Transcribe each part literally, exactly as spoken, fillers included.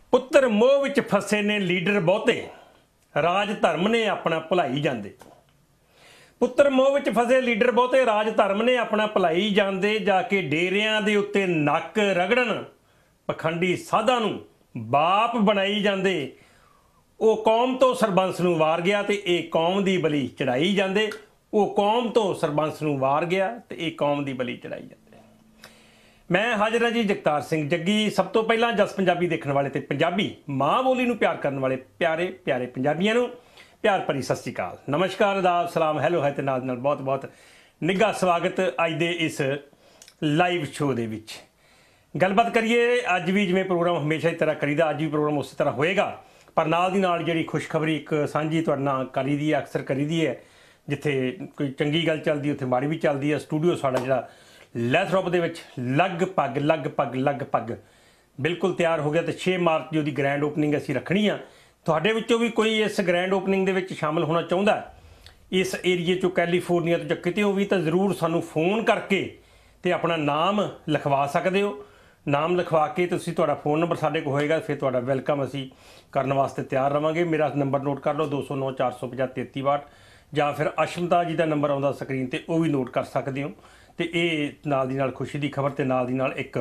पुत्र मोह विच फसे ने लीडर बहुते, राज धर्म ने अपना भुलाई जांदे। पुत्र मोह विच फसे लीडर बहुते, राज धर्म ने अपना भुलाई जांदे। जाके डेरियां दे उत्ते नक रगड़न, पखंडी साधा नूं बाप बनाई जांदे। वो कौम तो सरबंस नूं वार गया ते ये कौम दी बली चढ़ाई जांदे। वो कौम तो सरबंस नूं वार गया ते ये कौम दी बली चढ़ाई जांदे। मैं हाजिर हां जी जगतार सिंह जग्गी। सब तो पहला जस पंजाबी देखने वाले ते पंजाबी माँ बोली नूं प्यार करने वाले प्यारे प्यारे पंजाबियों नूं प्यार भरी सत श्री अकाल, नमस्कार, आदाब, सलाम, हैलो है ते नाल नाल बहुत बहुत निघा स्वागत अज दे इस लाइव शो दे विच। गलबात करिए अज भी जिवें प्रोग्राम हमेशा की तरह करीदा, अज भी प्रोग्राम उस तरह होएगा, पर नाल दी नाल जिहड़ी खुशखबरी एक सांझी तुहाडे नाल करी दी है, अक्सर करी दी है। जिथे कोई चंगी गल चलदी उत्थे माड़ी भी चलदी है। स्टूडियो साडा जिहड़ा लैथरॉप दे विच लगभग लगभग लगभग बिल्कुल तैयार हो गया। तो छे मार्च की उसकी ग्रैंड ओपनिंग असीं रखनी आ। तुहाडे विचों भी कोई इस ग्रैंड ओपनिंग दे विच शामिल होना चाहुंदा इस एरिए चों कैलीफोर्निया तो जां कितेओं भी, तो जरूर सानूं फोन करके ते अपना नाम लिखवा सकदे हो। नाम लिखवा के तुसीं तुहाडा फोन नंबर साडे कोल होएगा, फिर तुहाडा वेलकम असीं करन वास्ते तैयार रहांगे। मेरा नंबर नोट कर लो दो सौ नौ चार सौ पचास तेती बाहठ, जां फिर अशमता जी का नंबर आउंदा स्क्रीन ते वो भी नोट कर सकते हो। तो ये नाल दी नाल खुशी की खबर ते नाल दी नाल एक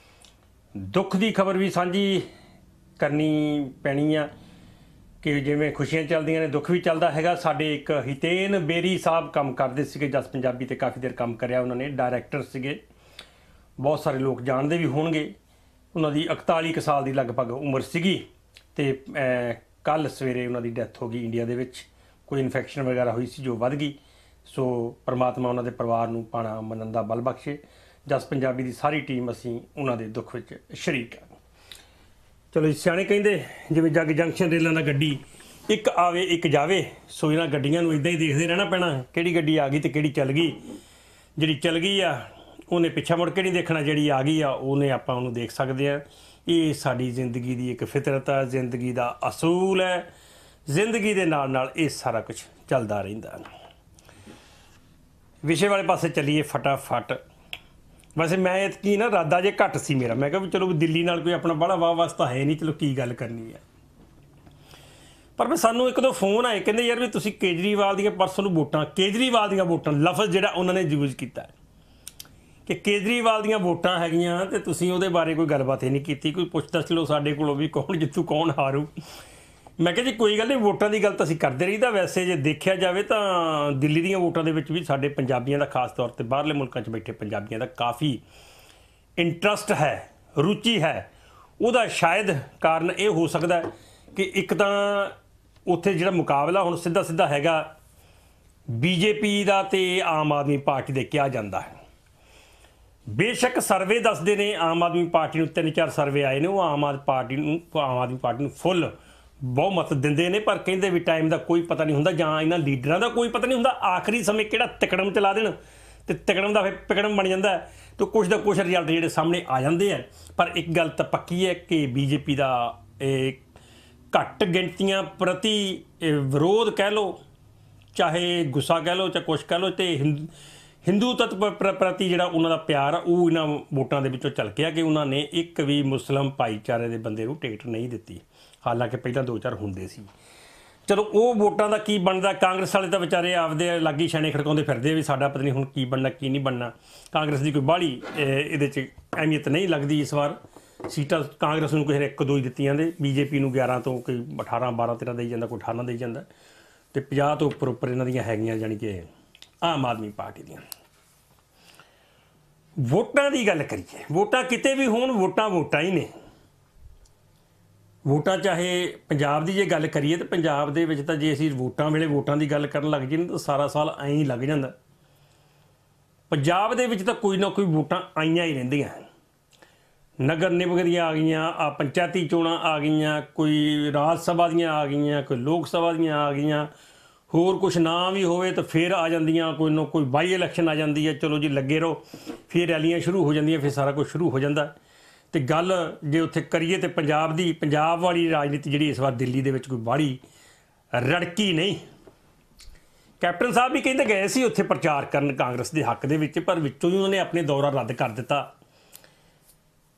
दुख की खबर भी सांझी करनी पैनी आ कि जिवें खुशियां चलदियां ने दुख भी चलदा हैगा। साडे एक हितेन बेरी साहब काम करदे सीगे जस पंजाबी ते काफ़ी देर काम करिया उन्होंने, डायरैक्टर सीगे, बहुत सारे लोग जानते भी होणगे। उन्होंने इकताली क साल की लगभग उम्र सीगी ते कल सवेरे उन्होंने डैथ हो गई इंडिया दे विच। कोई इन्फैक्शन वगैरह हुई सी जो वध गई। सो परमात्मा उन्होंने परिवार नूं पाणा मनन दा बल बख्शे। जस पंजाबी की सारी टीम असीं उन्हां दे दुख विच शरीक है। चलो जी, सियाणे कहिंदे जिवें जग जंक्शन रेलां दा गड्डी एक आवे एक जावे, सो इन्हां गड्डियां नूं इदां ही देखदे रहना पैना, किहड़ी गड्डी आ गई ते किहड़ी चल गई। जिहड़ी चल गई आ उहने पिछा मुड़ के नहीं देखना, जिहड़ी आ गई आ उहने आपां उहनूं देख सकदे आ। ये साडी जिंदगी की एक फितरत है, जिंदगी का असूल है। जिंदगी दे नाल नाल ये सारा कुछ चलदा रहिंदा। विषय वाले पासे चलीए फटाफट। वैसे मैं इतकी ना इरादा जे घट सी मेरा, मैं कहा भी चलो दिल्ली नाल कोई अपना बड़ा वाह वास्ता है नहीं, चलो की गल करनी है। पर मैं सानू एक दो फोन आए, कहते यार भी तुसीं केजरीवाल दी परसों वोटां, केजरीवाल दी वोटां लफज जिहड़ा उन्होंने यूज किया कि केजरीवाल दी वोटां हैगियां ते तुसीं उहदे बारे कोई गलबात ही नहीं की। कोई पुछदा चलो साडे कोलों भी कौन जितू कौन हारू। मैं कहा जी कोई गल नहीं, वोटां की गल तो असीं करते रहीदा। वैसे जे देखा जाए तो दिल्ली दीयां वोटां दे विच भी साडे पंजाबियां दा खास तौर पर बाहरले मुल्कां च बैठे पंजाबियां दा काफ़ी इंटरस्ट है, रुचि है। उहदा शायद कारण ये हो सकता है कि एक तो उत्थे जिहड़ा मुकाबला हुण सीधा सीधा हैगा बीजेपी का ते आम आदमी पार्टी दे कहा जाता है। बेशक सर्वे दसदे ने आम आदमी पार्टी नूं, तीन चार सर्वे आए ने, वो आम आदमी पार्टी नूं आम आदमी पार्टी नूं फुल बहुमत दिंदे ने, पर कहंदे भी टाइम का कोई पता नहीं हुंदा, जां इन्हां लीडरां दा कोई पता नहीं हुंदा। आखिरी समय किहड़ा तिकड़म चला देण ते तिकड़म दा फिर पिकड़म बन जांदा है, तो कुछ दा कुछ रिजल्ट जिहड़े सामने आ जांदे हैं। पर एक गल तां पक्की है कि बीजेपी दा घट गिणतियां प्रति विरोध कह लो, चाहे गुस्सा कह लो, चाहे कुछ कह लो, तो हिंदू हिंदू तत्व प्रति जिहड़ा उन्हां दा प्यार आ वो इन्हां वोटां दे विचों झलकिया कि उन्होंने एक भी मुस्लिम भाईचारे के बंदे नूं टिकट नहीं दित्ती, हालांकि पहला दो चार हुंदे सी। चलो वो वोटां दा की बनदा, कांग्रेस वाले तो बेचारे आपदे लागी छाने खड़काउंदे फिरदे भी साडा पता नहीं हुण की बनना की नहीं बनना। कांग्रेस की कोई बाहली इहदे च अहमियत नहीं लगदी इस बार। सीटां कांग्रेस नूं किसी ने एक दो ही दित्तियां ने, बीजेपी नूं ग्यारह तो कोई अठारह बारह तेरह देई जांदा, कोई अठारह देई जांदा, ते पचास तो उपर उपर इन्हां दीयां हैगियां जानी कि आम आदमी पार्टी दीयां। वोटां की गल करिए, वोटां किते भी होण, वोटां वोटां ही ने। वोटां चाहे पंजाब की जे गल करिए तो पंजाब दे विच तां जे असीं वोटां वेले वोटां की गल करन लग जाइए तो सारा साल ऐं ही लग जांदा। पंजाब दे विच तां कोई ना कोई वोटां आईयां ही रहिंदियां। नगर निगम दियां आ गईयां, आ पंचायती चोणां आ गईयां, कोई राज सभा दियां आ गईयां, कोई लोक सभा दियां आ गईयां, होर कुछ ना भी होवे तो फिर आ जांदियां, कोई ना कोई बाई इलैक्शन आ जाती है। चलो जी लगे रहो, फिर रैलियां शुरू हो जांदियां, फिर सारा कुछ शुरू हो जाता। तो गल जे उत्थे करिए तो पंजाब दी पंजाब वाली राजनीति जिहड़ी इस बार दिल्ली दे विच कोई बाहली रड़की नहीं। कैप्टन साहब भी कहते गए सी उत्थे प्रचार करन कांग्रेस के हक दे विच, पर विचों ही उन्होंने अपने दौरा रद्द कर दिता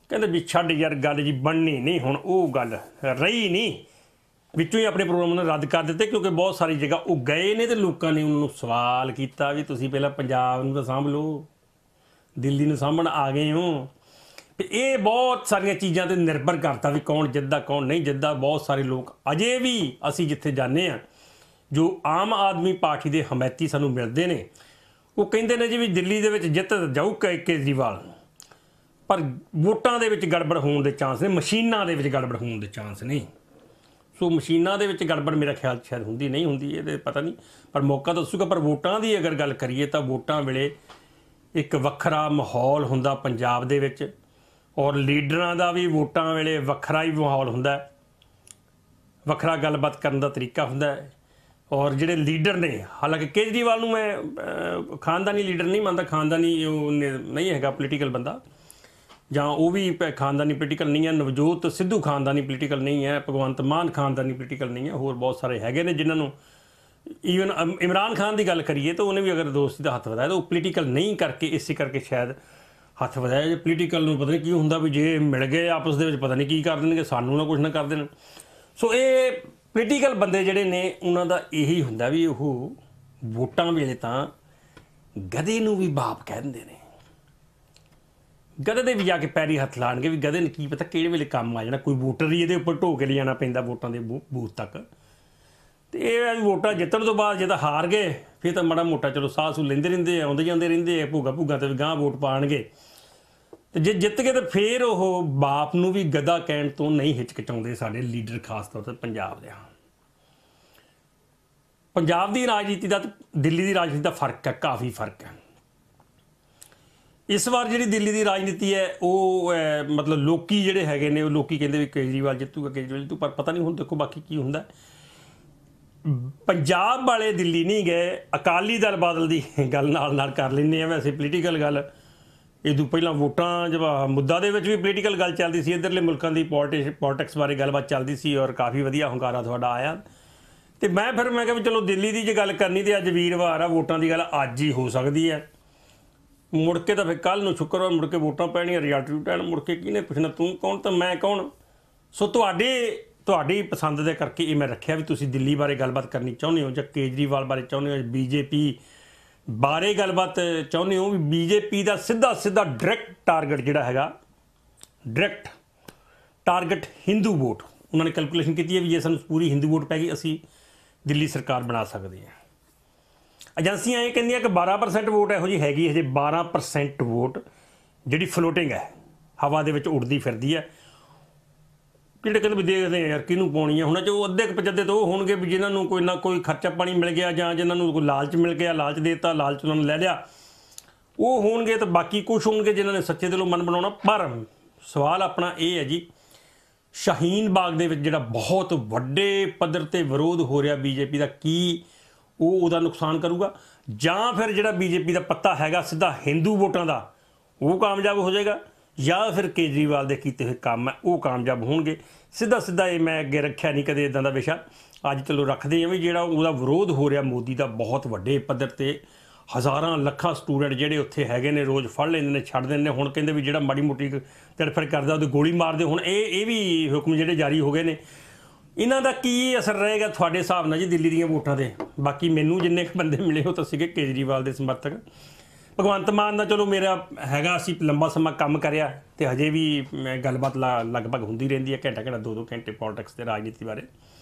ਕਹਿੰਦੇ ਵੀ ਛੱਡ ਯਾਰ ਗੱਲ ਜੀ ਬਣਨੀ ਨਹੀਂ, ਹੁਣ ਉਹ ਗੱਲ ਰਹੀ ਨਹੀਂ, ਵਿੱਚੋਂ ਹੀ ਆਪਣੇ ਪ੍ਰੋਗਰਾਮ ਨੂੰ ਰੱਦ ਕਰ ਦਿੱਤੇ ਕਿਉਂਕਿ ਬਹੁਤ ਸਾਰੀ ਜਗ੍ਹਾ ਉਹ ਗਏ ਨੇ ਤੇ ਲੋਕਾਂ ਨੇ ਉਹਨਾਂ ਨੂੰ ਸਵਾਲ ਕੀਤਾ ਵੀ ਤੁਸੀਂ ਪਹਿਲਾਂ ਪੰਜਾਬ ਨੂੰ ਤਾਂ ਸਾਂਭ ਲਓ, ਦਿੱਲੀ ਨੂੰ ਸਾਂਭਣ ਆ ਗਏ ਹੋ। ਤੇ ਇਹ ਬਹੁਤ ਸਾਰੀਆਂ ਚੀਜ਼ਾਂ 'ਤੇ ਨਿਰਭਰ ਕਰਦਾ ਵੀ ਕੌਣ ਜਿੱਤਦਾ ਕੌਣ ਨਹੀਂ ਜਿੱਤਦਾ। ਬਹੁਤ ਸਾਰੇ ਲੋਕ ਅਜੇ ਵੀ ਅਸੀਂ ਜਿੱਥੇ ਜਾਂਦੇ ਹਾਂ, ਜੋ ਆਮ ਆਦਮੀ ਪਾਰਟੀ ਦੇ ਹਮਾਇਤੀ ਸਾਨੂੰ ਮਿਲਦੇ ਨੇ, ਉਹ ਕਹਿੰਦੇ ਨੇ ਜੀ ਵੀ ਦਿੱਲੀ ਦੇ ਵਿੱਚ ਜਿੱਤ ਜਾਊ ਕੇਜਰੀਵਾਲ, ਪਰ ਵੋਟਾਂ ਦੇ ਵਿੱਚ ਗੜਬੜ ਹੋਣ ਦੇ ਚਾਂਸ ਨੇ, ਮਸ਼ੀਨਾਂ ਦੇ ਵਿੱਚ ਗੜਬੜ ਹੋਣ ਦੇ ਚਾਂਸ ਨਹੀਂ। ਸੋ ਮਸ਼ੀਨਾਂ ਦੇ ਵਿੱਚ ਗੜਬੜ ਮੇਰਾ ਖਿਆਲ ਸ਼ਾਇਦ ਹੁੰਦੀ ਨਹੀਂ ਹੁੰਦੀ, ਇਹਦੇ ਪਤਾ ਨਹੀਂ, ਪਰ ਮੌਕਾ ਤਾਂ ਦੱਸੂਗਾ। ਪਰ ਵੋਟਾਂ ਦੀ ਅਗਰ ਗੱਲ ਕਰੀਏ ਤਾਂ ਵੋਟਾਂ ਵੇਲੇ ਇੱਕ ਵੱਖਰਾ ਮਾਹੌਲ ਹੁੰਦਾ ਪੰਜਾਬ ਦੇ ਵਿੱਚ, ਔਰ ਲੀਡਰਾਂ ਦਾ ਵੀ ਵੋਟਾਂ ਵੇਲੇ ਵੱਖਰਾ ਹੀ ਮਾਹੌਲ ਹੁੰਦਾ, ਵੱਖਰਾ ਗੱਲਬਾਤ ਕਰਨ ਦਾ ਤਰੀਕਾ ਹੁੰਦਾ ਹੈ। ਔਰ ਜਿਹੜੇ ਲੀਡਰ ਨੇ, ਹਾਲਾਂਕਿ ਕੇਜਰੀਵਾਲ ਨੂੰ ਮੈਂ ਖਾਨਦਾਨੀ ਲੀਡਰ ਨਹੀਂ ਮੰਨਦਾ, ਖਾਨਦਾਨੀ ਉਹ ਨਹੀਂ ਹੈਗਾ ਪੋਲੀਟੀਕਲ ਬੰਦਾ, ਜਾਂ ਉਹ ਵੀ ਖਾਨਦਾਨੀ ਪੋਲੀਟੀਕਲ ਨਹੀਂ ਹੈ। ਨਵਜੋਤ ਸਿੱਧੂ ਖਾਨਦਾਨੀ ਪੋਲੀਟੀਕਲ ਨਹੀਂ ਹੈ, ਭਗਵੰਤ ਮਾਨ ਖਾਨਦਾਨੀ ਪੋਲੀਟੀਕਲ ਨਹੀਂ ਹੈ, ਹੋਰ ਬਹੁਤ ਸਾਰੇ ਹੈਗੇ ਨੇ ਜਿਨ੍ਹਾਂ ਨੂੰ, ਈਵਨ ਇਮਰਾਨ ਖਾਨ ਦੀ ਗੱਲ ਕਰੀਏ ਤਾਂ ਉਹਨੇ ਵੀ ਅਗਰ ਦੋਸਤੀ ਦਾ ਹੱਥ ਵਧਾਇਆ ਤਾਂ ਉਹ ਪੋਲੀਟੀਕਲ ਨਹੀਂ ਕਰਕੇ ਇਸੇ ਕਰਕੇ ਸ਼ਾਇਦ ਹੱਥ ਵਧਾਇਆ। ਜੇ ਪੋਲੀਟੀਕਲ ਨੂੰ ਪਤਾ ਨਹੀਂ ਕੀ ਹੁੰਦਾ ਵੀ ਜੇ ਮਿਲ ਗਏ ਆਪਸ ਦੇ ਵਿੱਚ ਪਤਾ ਨਹੀਂ ਕੀ ਕਰ ਦੇਣਗੇ, ਸਾਨੂੰ ਨਾ ਕੁਛ ਨਾ ਕਰ ਦੇਣ। ਸੋ ਇਹ ਪੋਲੀਟੀਕਲ ਬੰਦੇ ਜਿਹੜੇ ਨੇ ਉਹਨਾਂ ਦਾ ਇਹੀ ਹੁੰਦਾ ਵੀ ਉਹ ਵੋਟਾਂ ਵੇਲੇ ਤਾਂ ਗਧੇ ਨੂੰ ਵੀ ਬਾਪ ਕਹਿ ਦਿੰਦੇ ਨੇ, ਗਧੇ ਦੇ ਵੀ ਜਾ ਕੇ ਪੈਰੀ ਹੱਥ ਲਾਣਗੇ ਵੀ ਗਧੇ ਨੇ ਕੀ ਪਤਾ ਕਿਹੜੇ ਵੇਲੇ ਕੰਮ ਆ ਜਾਣਾ, ਕੋਈ ਵੋਟਰ ਹੀ ਇਹਦੇ ਉੱਪਰ ਢੋ ਕੇ ਲਿਜਾਣਾ ਪੈਂਦਾ ਵੋਟਾਂ ਦੇ ਬੂਥ ਤੱਕ। ਤੇ ਇਹ ਵੋਟਾਂ ਜਿੱਤਣ ਤੋਂ ਬਾਅਦ ਜੇ ਤਾਂ ਹਾਰ ਗਏ ਫਿਰ ਤਾਂ ਮਾੜਾ ਮੋਟਾ ਚਲੋ ਸਾਹ ਸੂ ਲੈਂਦੇ ਰਹਿੰਦੇ ਆ, ਆਉਂਦੇ ਜਾਂਦੇ ਰਹਿੰਦੇ ਆ, ਭੂਗਾ ਭੂਗਾ ਤੇ ਵੀ ਗਾਂਹ ਵੋਟ ਪਾਉਣਗੇ। ਤੇ ਜੇ ਜਿੱਤ ਗਏ ਤਾਂ ਫਿਰ ਉਹ ਬਾਪ ਨੂੰ ਵੀ ਗਧਾ ਕਹਿਣ ਤੋਂ ਨਹੀਂ ਹਿਚਕਚਾਉਂਦੇ ਸਾਡੇ ਲੀਡਰ, ਖਾਸ ਤੌਰ 'ਤੇ ਪੰਜਾਬ ਦੇ। ਪੰਜਾਬ ਦੀ ਰਾਜਨੀਤੀ ਦਾ ਦਿੱਲੀ ਦੀ ਰਾਜਨੀਤੀ ਦਾ ਫਰਕ ਹੈ, ਕਾਫੀ ਫਰਕ ਹੈ। ਇਸ ਵਾਰ ਜਿਹੜੀ ਦਿੱਲੀ ਦੀ ਰਾਜਨੀਤੀ ਹੈ ਉਹ ਮਤਲਬ ਲੋਕੀ ਜਿਹੜੇ ਹੈਗੇ ਨੇ ਉਹ ਲੋਕੀ ਕਹਿੰਦੇ ਵੀ ਕੇਜਰੀਵਾਲ ਜਿੱਤੂਗਾ, ਕੇਜਰੀਵਾਲ ਜਿੱਤੂ, ਪਰ ਪਤਾ ਨਹੀਂ ਹੁਣ ਦੇਖੋ ਬਾਕੀ ਕੀ ਹੁੰਦਾ। ਪੰਜਾਬ ਵਾਲੇ ਦਿੱਲੀ ਨਹੀਂ ਗਏ, ਅਕਾਲੀ ਦਲ ਬਾਦਲ ਦੀ ਗੱਲ ਨਾਲ ਨਾਲ ਕਰ ਲੈਂਦੇ ਆ ਵੈਸੇ ਪੋਲੀਟੀਕਲ ਗੱਲ। ਇਹ ਤੋਂ ਪਹਿਲਾਂ ਵੋਟਾਂ ਜਵਾ ਮੁੱਦਾ ਦੇ ਵਿੱਚ ਵੀ ਪੋਲੀਟੀਕਲ ਗੱਲ ਚੱਲਦੀ ਸੀ, ਇੱਧਰਲੇ ਮੁਲਕਾਂ ਦੀ ਪੋਲਿਟਿਕ ਪੋਲਿਟਿਕਸ ਬਾਰੇ ਗੱਲਬਾਤ ਚੱਲਦੀ ਸੀ ਔਰ ਕਾਫੀ ਵਧੀਆ ਹੁੰਗਾਰਾ ਤੁਹਾਡਾ ਆਇਆ। ਅਤੇ ਮੈਂ ਫਿਰ ਮੈਂ ਕਿਹਾ ਵੀ ਚਲੋ ਦਿੱਲੀ ਦੀ ਜੇ ਗੱਲ ਕਰਨੀ ਤਾਂ ਅੱਜ ਵੀਰਵਾਰ ਆ, ਵੋਟਾਂ ਦੀ ਗੱਲ ਅੱਜ ਹੀ ਹੋ ਸਕਦੀ ਹੈ। ਮੁੜ ਕੇ ਤਾਂ ਫਿਰ ਕੱਲ੍ਹ ਨੂੰ ਸ਼ੁੱਕਰਵਾਰ ਮੁੜ ਕੇ ਵੋਟਾਂ ਪੈਣੀਆਂ, ਰਿਜ਼ਲਟ ਵੀ ਪੈਣ, ਮੁੜ ਕੇ ਕਿਹਨੇ ਪੁੱਛਣਾ ਤੂੰ ਕੌਣ ਤਾਂ ਮੈਂ ਕੌਣ। ਸੋ ਤੁਹਾਡੇ ਤੁਹਾਡੀ ਪਸੰਦ ਦੇ ਕਰਕੇ ਇਹ ਮੈਂ ਰੱਖਿਆ ਵੀ ਤੁਸੀਂ ਦਿੱਲੀ ਬਾਰੇ ਗੱਲਬਾਤ ਕਰਨੀ ਚਾਹੁੰਦੇ ਹੋ ਜਾਂ ਕੇਜਰੀਵਾਲ ਬਾਰੇ ਚਾਹੁੰਦੇ ਹੋ, ਬੀਜੇਪੀ ਬਾਰੇ ਗੱਲਬਾਤ ਚਾਹੁੰਦੇ ਹੋ। ਵੀ ਬੀਜੇਪੀ ਦਾ ਸਿੱਧਾ ਸਿੱਧਾ ਡਾਇਰੈਕਟ ਟਾਰਗੇਟ ਜਿਹੜਾ ਹੈਗਾ, ਡਾਇਰੈਕਟ ਟਾਰਗੇਟ ਹਿੰਦੂ ਵੋਟ। ਉਹਨਾਂ ਨੇ ਕੈਲਕੂਲੇਸ਼ਨ ਕੀਤੀ ਹੈ ਵੀ ਜੇ ਸਾਨੂੰ ਪੂਰੀ ਹਿੰਦੂ ਵੋਟ ਪੈ ਗਈ ਅਸੀਂ ਦਿੱਲੀ ਸਰਕਾਰ ਬਣਾ ਸਕਦੇ ਹਾਂ। ਏਜੰਸੀਆਂ ਇਹ ਕਹਿੰਦੀਆਂ ਕਿ ਬਾਰਾਂ ਪਰਸੈਂਟ ਵੋਟ ਇਹੋ ਜਿਹੀ ਹੈਗੀ, ਹਜੇ ਬਾਰਾਂ ਪਰਸੈਂਟ ਵੋਟ ਜਿਹੜੀ ਫਲੋਟਿੰਗ ਹੈ, ਹਵਾ ਦੇ ਵਿੱਚ ਉੱਡਦੀ ਫਿਰਦੀ ਹੈ। ਜਿਹੜੇ ਕਹਿੰਦੇ ਵੀ ਦੇਖਦੇ ਆ ਯਾਰ ਕਿਹਨੂੰ ਪਾਉਣੀ ਹੈ, ਹੁਣ ਜੋ ਅੱਧੇ ਕੁ ਪਚੱਧੇ ਤਾਂ ਉਹ ਹੋਣਗੇ ਵੀ ਜਿਨ੍ਹਾਂ ਨੂੰ ਕੋਈ ਨਾ ਕੋਈ ਖਰਚਾ ਪਾਣੀ ਮਿਲ ਗਿਆ ਜਾਂ ਜਿਨ੍ਹਾਂ ਨੂੰ ਕੋਈ ਲਾਲਚ ਮਿਲ ਗਿਆ, ਲਾਲਚ ਦੇ ਦਿੱਤਾ, ਲਾਲਚ ਉਹਨਾਂ ਨੂੰ ਲੈ ਲਿਆ, ਉਹ ਹੋਣਗੇ। ਤਾਂ ਬਾਕੀ ਕੁਛ ਹੋਣਗੇ ਜਿਨ੍ਹਾਂ ਨੇ ਸੱਚੇ ਦਿਲੋਂ ਮਨ ਬਣਾਉਣਾ। ਪਰ ਸਵਾਲ ਆਪਣਾ ਇਹ ਹੈ ਜੀ, ਸ਼ਾਹੀਨ ਬਾਗ ਦੇ ਵਿੱਚ ਜਿਹੜਾ ਬਹੁਤ ਵੱਡੇ ਪੱਧਰ 'ਤੇ ਵਿਰੋਧ ਹੋ ਰਿਹਾ ਬੀਜੇਪੀ ਦਾ, ਕੀ ਉਹ ਉਹਦਾ ਨੁਕਸਾਨ ਕਰੂਗਾ ਜਾਂ ਫਿਰ ਜਿਹੜਾ ਬੀਜੇਪੀ ਦਾ ਪੱਤਾ ਹੈਗਾ ਸਿੱਧਾ ਹਿੰਦੂ ਵੋਟਾਂ ਦਾ ਉਹ ਕਾਮਯਾਬ ਹੋ ਜਾਏਗਾ, ਜਾਂ ਫਿਰ ਕੇਜਰੀਵਾਲ ਦੇ ਕੀਤੇ ਹੋਏ ਕੰਮ ਹੈ ਉਹ ਕਾਮਯਾਬ ਹੋਣਗੇ। ਸਿੱਧਾ ਸਿੱਧਾ ਇਹ ਮੈਂ ਅੱਗੇ ਰੱਖਿਆ ਨਹੀਂ ਕਦੇ ਇੱਦਾਂ ਦਾ ਵਿਸ਼ਾ, ਅੱਜ ਚਲੋ ਰੱਖਦੇ ਹਾਂ ਵੀ ਜਿਹੜਾ ਉਹਦਾ ਵਿਰੋਧ ਹੋ ਰਿਹਾ ਮੋਦੀ ਦਾ ਬਹੁਤ ਵੱਡੇ ਪੱਧਰ 'ਤੇ, ਹਜ਼ਾਰਾਂ ਲੱਖਾਂ ਸਟੂਡੈਂਟ ਜਿਹੜੇ ਉੱਥੇ ਹੈਗੇ ਨੇ ਰੋਜ਼ ਫੜ ਲੈਂਦੇ ਨੇ, ਛੱਡ ਦਿੰਦੇ ਨੇ। ਹੁਣ ਕਹਿੰਦੇ ਵੀ ਜਿਹੜਾ ਮਾੜੀ ਮੋਟੀ ਤੜਫੜ ਕਰਦਾ ਉਹਦੀ ਗੋਲੀ ਮਾਰਦੇ। ਹੁਣ ਇਹ ਇਹ ਵੀ ਹੁਕਮ ਜਿਹੜੇ ਜਾਰੀ ਹੋ ਗਏ ਨੇ, ਇਹਨਾਂ ਦਾ ਕੀ ਅਸਰ ਰਹੇਗਾ ਤੁਹਾਡੇ ਹਿਸਾਬ ਨਾਲ ਜੀ ਦਿੱਲੀ ਦੀਆਂ ਵੋਟਾਂ 'ਤੇ? ਬਾਕੀ ਮੈਨੂੰ ਜਿੰਨੇ ਕੁ ਬੰਦੇ ਮਿਲੇ ਉਹ ਤਾਂ ਸੀਗੇ ਕੇਜਰੀਵਾਲ ਦੇ ਸਮਰਥਕ। ਭਗਵੰਤ ਮਾਨ ਦਾ ਚਲੋ ਮੇਰਾ ਹੈਗਾ, ਅਸੀਂ ਲੰਬਾ ਸਮਾਂ ਕੰਮ ਕਰਿਆ ਅਤੇ ਹਜੇ ਵੀ ਮੈਂ ਗੱਲਬਾਤ ਲਾ ਲਗਭਗ ਹੁੰਦੀ ਰਹਿੰਦੀ ਹੈ, ਘੰਟਾ ਘੰਟਾ ਦੋ ਦੋ ਘੰਟੇ ਪੋਲਿਟਿਕਸ ਅਤੇ ਰਾਜਨੀਤੀ ਬਾਰੇ।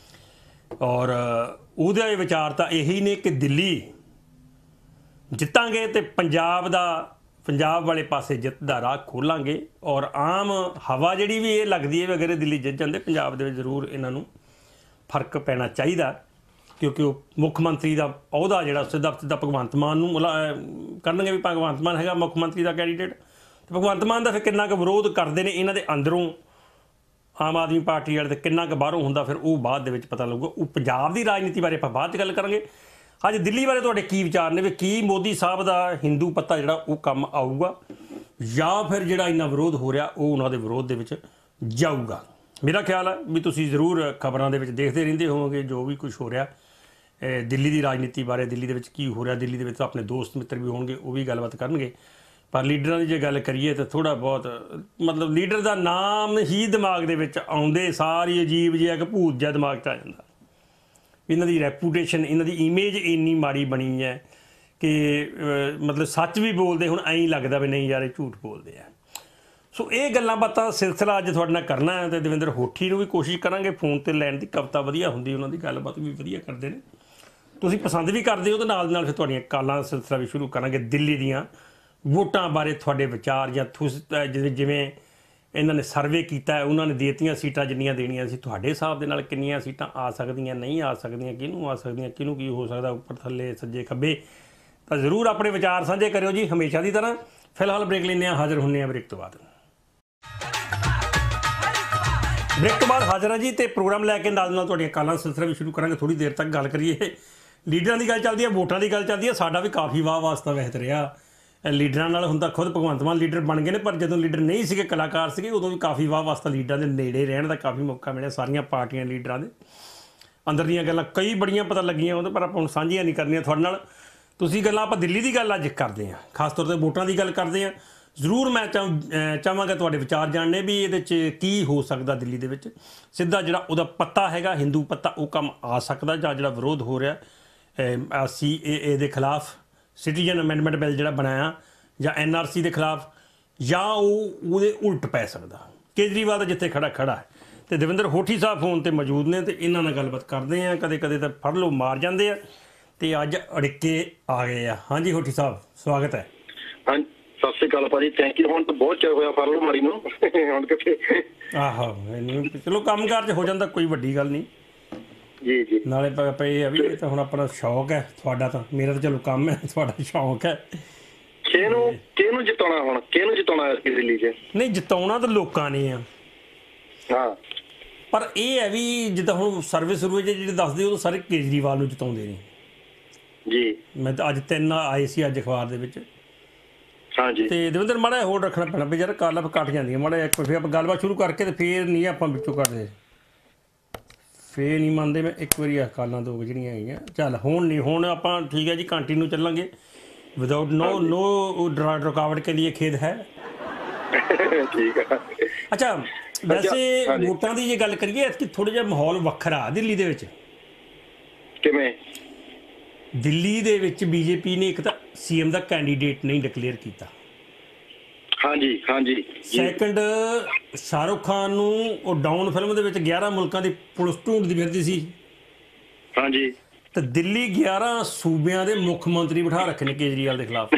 ਔਰ ਉਹਦਾ ਇਹ ਵਿਚਾਰ ਤਾਂ ਇਹੀ ਨੇ ਕਿ ਦਿੱਲੀ ਜਿੱਤਾਂਗੇ ਅਤੇ ਪੰਜਾਬ ਦਾ ਪੰਜਾਬ ਵਾਲੇ ਪਾਸੇ ਜਿੱਤ ਦਾ ਰਾਹ ਖੋਲਾਂਗੇ। ਔਰ ਆਮ ਹਵਾ ਜਿਹੜੀ ਵੀ ਇਹ ਲੱਗਦੀ ਹੈ ਵੀ ਅਗਰ ਇਹ ਦਿੱਲੀ ਜਿੱਤ ਜਾਂਦੇ ਪੰਜਾਬ ਦੇ ਵਿੱਚ ਜ਼ਰੂਰ ਇਹਨਾਂ ਨੂੰ ਫਰਕ ਪੈਣਾ ਚਾਹੀਦਾ, ਕਿਉਂਕਿ ਉਹ ਮੁੱਖ ਮੰਤਰੀ ਦਾ ਅਹੁਦਾ ਜਿਹੜਾ ਸਿੱਧਾ ਸਿੱਧਾ ਭਗਵੰਤ ਮਾਨ ਨੂੰ ਕਰਨਗੇ ਵੀ ਭਗਵੰਤ ਮਾਨ ਹੈਗਾ ਮੁੱਖ ਮੰਤਰੀ ਦਾ ਕੈਂਡੀਡੇਟ। ਅਤੇ ਭਗਵੰਤ ਮਾਨ ਦਾ ਫਿਰ ਕਿੰਨਾ ਕੁ ਵਿਰੋਧ ਕਰਦੇ ਨੇ ਇਹਨਾਂ ਦੇ ਅੰਦਰੋਂ ਆਮ ਆਦਮੀ ਪਾਰਟੀ ਵਾਲੇ, ਅਤੇ ਕਿੰਨਾ ਕੁ ਬਾਹਰੋਂ ਹੁੰਦਾ ਫਿਰ ਉਹ ਬਾਅਦ ਦੇ ਵਿੱਚ ਪਤਾ ਲੱਗੂਗਾ। ਉਹ ਪੰਜਾਬ ਦੀ ਰਾਜਨੀਤੀ ਬਾਰੇ ਆਪਾਂ ਬਾਅਦ 'ਚ ਗੱਲ ਕਰਾਂਗੇ। ਅੱਜ ਦਿੱਲੀ ਬਾਰੇ ਤੁਹਾਡੇ ਕੀ ਵਿਚਾਰ ਨੇ ਵੀ ਕੀ ਮੋਦੀ ਸਾਹਿਬ ਦਾ ਹਿੰਦੂ ਪੱਤਾ ਜਿਹੜਾ ਉਹ ਕੰਮ ਆਊਗਾ ਜਾਂ ਫਿਰ ਜਿਹੜਾ ਇੰਨਾ ਵਿਰੋਧ ਹੋ ਰਿਹਾ ਉਹ ਉਹਨਾਂ ਦੇ ਵਿਰੋਧ ਦੇ ਵਿੱਚ ਜਾਊਗਾ? ਮੇਰਾ ਖਿਆਲ ਹੈ ਵੀ ਤੁਸੀਂ ਜ਼ਰੂਰ ਖਬਰਾਂ ਦੇ ਵਿੱਚ ਦੇਖਦੇ ਰਹਿੰਦੇ ਹੋਵੋਗੇ ਜੋ ਵੀ ਕੁਛ ਹੋ ਰਿਹਾ ਦਿੱਲੀ ਦੀ ਰਾਜਨੀਤੀ ਬਾਰੇ, ਦਿੱਲੀ ਦੇ ਵਿੱਚ ਕੀ ਹੋ ਰਿਹਾ। ਦਿੱਲੀ ਦੇ ਵਿੱਚ ਆਪਣੇ ਦੋਸਤ ਮਿੱਤਰ ਵੀ ਹੋਣਗੇ, ਉਹ ਵੀ ਗੱਲਬਾਤ ਕਰਨਗੇ। ਪਰ ਲੀਡਰਾਂ ਦੀ ਜੇ ਗੱਲ ਕਰੀਏ ਤਾਂ ਥੋੜ੍ਹਾ ਬਹੁਤ ਮਤਲਬ ਲੀਡਰ ਦਾ ਨਾਮ ਹੀ ਦਿਮਾਗ ਦੇ ਵਿੱਚ ਆਉਂਦੇ ਸਾਰੀ ਅਜੀਬ ਜਿਹਾ ਕਿ ਭੂਤ ਜਿਹਾ ਦਿਮਾਗ 'ਚ ਆ ਜਾਂਦਾ। ਇਹਨਾਂ ਦੀ ਰੈਪੂਟੇਸ਼ਨ, ਇਹਨਾਂ ਦੀ ਇਮੇਜ ਇੰਨੀ ਮਾੜੀ ਬਣੀ ਹੈ ਕਿ ਮਤਲਬ ਸੱਚ ਵੀ ਬੋਲਦੇ ਹੁਣ ਐਂ ਲੱਗਦਾ ਵੀ ਨਹੀਂ ਯਾਰ ਇਹ ਝੂਠ ਬੋਲਦੇ ਆ। ਸੋ ਇਹ ਗੱਲਾਂ ਬਾਤਾਂ ਸਿਲਸਿਲਾ ਅੱਜ ਤੁਹਾਡੇ ਨਾਲ ਕਰਨਾ ਹੈ, ਅਤੇ ਦਵਿੰਦਰ ਹੋਠੀ ਨੂੰ ਵੀ ਕੋਸ਼ਿਸ਼ ਕਰਾਂਗੇ ਫੋਨ 'ਤੇ ਲੈਣ ਦੀ। ਕਵਿਤਾ ਵਧੀਆ ਹੁੰਦੀ, ਉਹਨਾਂ ਦੀ ਗੱਲਬਾਤ ਵੀ ਵਧੀਆ ਕਰਦੇ ਨੇ, ਤੁਸੀਂ ਪਸੰਦ ਵੀ ਕਰਦੇ ਹੋ। ਅਤੇ ਨਾਲ ਨਾਲ ਫਿਰ ਤੁਹਾਡੀਆਂ ਕਾਲਾਂ ਦਾ ਸਿਲਸਿਲਾ ਵੀ ਸ਼ੁਰੂ ਕਰਾਂਗੇ। ਦਿੱਲੀ ਦੀਆਂ ਵੋਟਾਂ ਬਾਰੇ ਤੁਹਾਡੇ ਵਿਚਾਰ, ਜਾਂ ਤੁਸ ਜਿਵੇਂ ਇਹਨਾਂ ਨੇ ਸਰਵੇ ਕੀਤਾ, ਉਹਨਾਂ ਨੇ ਦੇਤੀਆਂ ਸੀਟਾਂ ਜਿੰਨੀਆਂ ਦੇਣੀਆਂ ਸੀ, ਤੁਹਾਡੇ ਹਿਸਾਬ ਦੇ ਨਾਲ ਕਿੰਨੀਆਂ ਸੀਟਾਂ ਆ ਸਕਦੀਆਂ, ਨਹੀਂ ਆ ਸਕਦੀਆਂ, ਕਿਹਨੂੰ ਆ ਸਕਦੀਆਂ, ਕਿਹਨੂੰ ਕੀ ਹੋ ਸਕਦਾ, ਉੱਪਰ ਥੱਲੇ ਸੱਜੇ ਖੱਬੇ, ਤਾਂ ਜ਼ਰੂਰ ਆਪਣੇ ਵਿਚਾਰ ਸਾਂਝੇ ਕਰਿਓ ਜੀ ਹਮੇਸ਼ਾ ਦੀ ਤਰ੍ਹਾਂ। ਫਿਲਹਾਲ ਬ੍ਰੇਕ ਲੈਂਦੇ ਹਾਂ, ਹਾਜ਼ਰ ਹੁੰਦੇ ਹਾਂ ਬ੍ਰੇਕ ਤੋਂ ਬਾਅਦ। ਬ੍ਰੇਕ ਤੋਂ ਬਾਅਦ ਹਾਜ਼ਰ ਹਾਂ ਜੀ, ਅਤੇ ਪ੍ਰੋਗਰਾਮ ਲੈ ਕੇ ਨਾਲ ਨਾਲ ਤੁਹਾਡੀਆਂ ਕਾਲਾਂ ਸਿਲਸਿਲਾ ਵੀ ਸ਼ੁਰੂ ਕਰਾਂਗੇ। ਥੋੜ੍ਹੀ ਦੇਰ ਤੱਕ ਗੱਲ ਕਰੀਏ, ਲੀਡਰਾਂ ਦੀ ਗੱਲ ਚੱਲਦੀ ਹੈ, ਵੋਟਾਂ ਦੀ ਗੱਲ ਚੱਲਦੀ ਹੈ। ਸਾਡਾ ਵੀ ਕਾਫੀ ਵਾਹ ਵਾਸਤਾ ਵਹਿਤ ਰਿਹਾ ਲੀਡਰਾਂ ਨਾਲ। ਹੁਣ ਤਾਂ ਖੁਦ ਭਗਵੰਤ ਮਾਨ ਲੀਡਰ ਬਣ ਗਏ ਨੇ, ਪਰ ਜਦੋਂ ਲੀਡਰ ਨਹੀਂ ਸੀਗੇ, ਕਲਾਕਾਰ ਸੀਗੇ, ਉਦੋਂ ਵੀ ਕਾਫੀ ਵਾਹ ਵਾਸਤਾ ਲੀਡਰਾਂ ਦੇ ਨੇੜੇ ਰਹਿਣ ਦਾ ਕਾਫੀ ਮੌਕਾ ਮਿਲਿਆ। ਸਾਰੀਆਂ ਪਾਰਟੀਆਂ ਲੀਡਰਾਂ ਦੇ ਅੰਦਰ ਦੀਆਂ ਗੱਲਾਂ ਕਈ ਬੜੀਆਂ ਪਤਾ ਲੱਗੀਆਂ ਉਹਦੇ, ਪਰ ਆਪਾਂ ਹੁਣ ਸਾਂਝੀਆਂ ਨਹੀਂ ਕਰਨੀਆਂ ਤੁਹਾਡੇ ਨਾਲ। ਤੁਸੀਂ ਗੱਲਾਂ ਆਪਾਂ ਦਿੱਲੀ ਦੀ ਗੱਲ ਅੱਜ ਕਰਦੇ ਹਾਂ, ਖਾਸ ਤੌਰ 'ਤੇ ਵੋਟਾਂ ਦੀ ਗੱਲ ਕਰਦੇ ਹਾਂ। ਜ਼ਰੂਰ ਮੈਂ ਚਾਹ ਚਾਹਾਂਗਾ ਤੁਹਾਡੇ ਵਿਚਾਰ ਜਾਣਨੇ ਵੀ ਇਹਦੇ 'ਚ ਕੀ ਹੋ ਸਕਦਾ। ਦਿੱਲੀ ਦੇ ਵਿੱਚ ਸਿੱਧਾ ਜਿਹੜਾ ਉਹਦਾ ਪੱਤਾ ਹੈਗਾ, ਹਿੰਦੂ ਪੱਤਾ, ਉਹ ਕੰਮ ਆ ਸਕਦਾ, ਜਾਂ ਜਿਹੜਾ ਵਿਰੋਧ ਹੋ ਰਿਹਾ ਸੀ ਏ ਏ ਦੇ ਖਿਲਾਫ, ਸਿਟੀਜ਼ਨ ਅਮੈਂਡਮੈਂਟ ਬਿੱਲ ਜਿਹੜਾ ਬਣਾਇਆ, ਜਾਂ ਐਨ ਆਰ ਸੀ ਦੇ ਖਿਲਾਫ, ਜਾਂ ਉਹ ਉਹਦੇ ਉਲਟ ਪੈ ਸਕਦਾ। ਕੇਜਰੀਵਾਲ ਦਾ ਜਿੱਥੇ ਖੜਾ ਖੜਾ ਹੈ, ਅਤੇ ਦਵਿੰਦਰ ਹੋਠੀ ਸਾਹਿਬ ਫੋਨ 'ਤੇ ਮੌਜੂਦ ਨੇ, ਅਤੇ ਇਹਨਾਂ ਨਾਲ ਗੱਲਬਾਤ ਕਰਦੇ ਹਾਂ। ਕਦੇ ਕਦੇ ਤਾਂ ਫੜ ਲਓ ਮਾਰ ਜਾਂਦੇ ਆ, ਅਤੇ ਅੱਜ ਅੜਿੱਕੇ ਆ ਗਏ ਆ। ਹਾਂਜੀ ਹੋਠੀ ਸਾਹਿਬ, ਸਵਾਗਤ ਹੈ। ਹਾਂ, ਸਤਿ ਸ਼੍ਰੀ ਅਕਾਲ ਭਾਜੀ, ਥੈਂਕ ਯੂ। ਹੁਣ ਤਾਂ ਬਹੁਤ ਚਿਰ ਹੋਇਆ ਫੜ ਲਓ ਮਾਰੀ ਨੂੰ, ਹੁਣ ਕਿੱਥੇ। ਆਹੋ, ਚਲੋ ਕੰਮ ਕਾਰ 'ਚ ਹੋ ਜਾਂਦਾ, ਕੋਈ ਵੱਡੀ ਗੱਲ ਨਹੀਂ ਜੀ ਜੀ। ਨਾਲੇ ਆਪਾਂ ਇਹ ਆ ਵੀ ਇਹ ਤਾਂ ਹੁਣ ਆਪਣਾ ਸ਼ੌਕ ਹੈ, ਤੁਹਾਡਾ ਤਾਂ, ਮੇਰਾ ਤਾਂ ਚਲੋ ਕੰਮ ਹੈ, ਤੁਹਾਡਾ ਸ਼ੌਕ ਹੈ। ਕਿਹਨੂੰ ਕਿਹਨੂੰ ਜਿਤਾਉਣਾ, ਹੁਣ ਕਿਹਨੂੰ ਜਿਤਾਉਣਾ ਇਸ ਦਿੱਲੀ 'ਚ? ਨਹੀਂ, ਜਿਤਾਉਣਾ ਤਾਂ ਲੋਕਾਂ ਨੇ ਆ, ਹਾਂ, ਪਰ ਇਹ ਹੈ ਵੀ ਜਿੱਦਾਂ ਹੁਣ ਸਰਵੇ ਸਰਵੇ ਜਿਹੜੇ ਦੱਸਦੇ ਉਹ ਸਾਰੇ ਕੇਜਰੀਵਾਲ ਨੂੰ ਜਿਤਾਉਂਦੇ ਨੇ ਜੀ। ਮੈਂ ਤਾਂ ਅੱਜ ਤਿੰਨ ਆਏ ਸੀ ਅੱਜ ਅਖਬਾਰ ਦੇ ਵਿੱਚ। ਹਾਂਜੀ। ਅਤੇ ਦਵਿੰਦਰ ਮਾੜਾ ਹੋਰ ਰੱਖਣਾ ਪੈਣਾ ਵੀ ਯਾਰ, ਕਾਲਾਂ ਕੱਟ ਜਾਂਦੀਆਂ ਮਾੜਾ ਇੱਕ ਫਿਰ ਆਪਾਂ ਗੱਲਬਾਤ ਸ਼ੁਰੂ ਕਰਕੇ, ਅਤੇ ਫਿਰ ਨਹੀਂ ਆਪਾਂ ਵਿੱਚੋਂ ਕੱਢਦੇ, ਫਿਰ ਨਹੀਂ ਮੰਨਦੇ। ਮੈਂ ਇੱਕ ਵਾਰੀ ਆ ਕਾਲਾਂ ਦੋ ਜਿਹੜੀਆਂ ਹੈਗੀਆਂ, ਚੱਲ ਹੁਣ ਨਹੀਂ, ਹੁਣ ਆਪਾਂ ਠੀਕ ਹੈ ਜੀ, ਕੰਟੀਨਿਊ ਚੱਲਾਂਗੇ ਵਿਦਆਊਟ ਨੋ ਨੋ ਰੁਕਾਵਟ ਕੇ ਲਈ ਖੇਦ ਹੈ। ਠੀਕ ਹੈ। ਅੱਛਾ, ਵੈਸੇ ਵੋਟਾਂ ਦੀ ਜੇ ਗੱਲ ਕਰੀਏ ਕਿ ਥੋੜ੍ਹਾ ਜਿਹਾ ਮਾਹੌਲ ਵੱਖਰਾ ਦਿੱਲੀ ਦੇ ਵਿੱਚ। ਕਿਵੇਂ? ਦਿੱਲੀ ਦੇ ਵਿੱਚ ਬੀਜੇਪੀ ਨੇ ਇੱਕ ਤਾਂ ਸੀ ਐਮ ਦਾ ਕੈਂਡੀਡੇਟ ਨਹੀਂ ਡਿਕਲੇਅਰ ਕੀਤਾ। ਹਾਂਜੀ ਹਾਂਜੀ। ਸੈਕੰਡ, ਸ਼ਾਹਰੁਖ ਖਾਨ ਨੂੰ ਉਹ ਡਾਊਨ ਫਿਲਮ ਦੇ ਵਿੱਚ ਗਿਆਰਾਂ ਮੁਲਕਾਂ ਦੀ ਪੁਲਿਸ ਢੂੰਡਦੀ ਫਿਰਦੀ ਸੀ। ਹਾਂਜੀ। ਤੇ ਦਿੱਲੀ ਗਿਆਰਾਂ ਸੂਬਿਆਂ ਦੇ ਮੁੱਖ ਮੰਤਰੀ ਬਿਠਾ ਰੱਖੇ ਨੇ ਕੇਜਰੀਵਾਲ ਦੇ ਖਿਲਾਫ।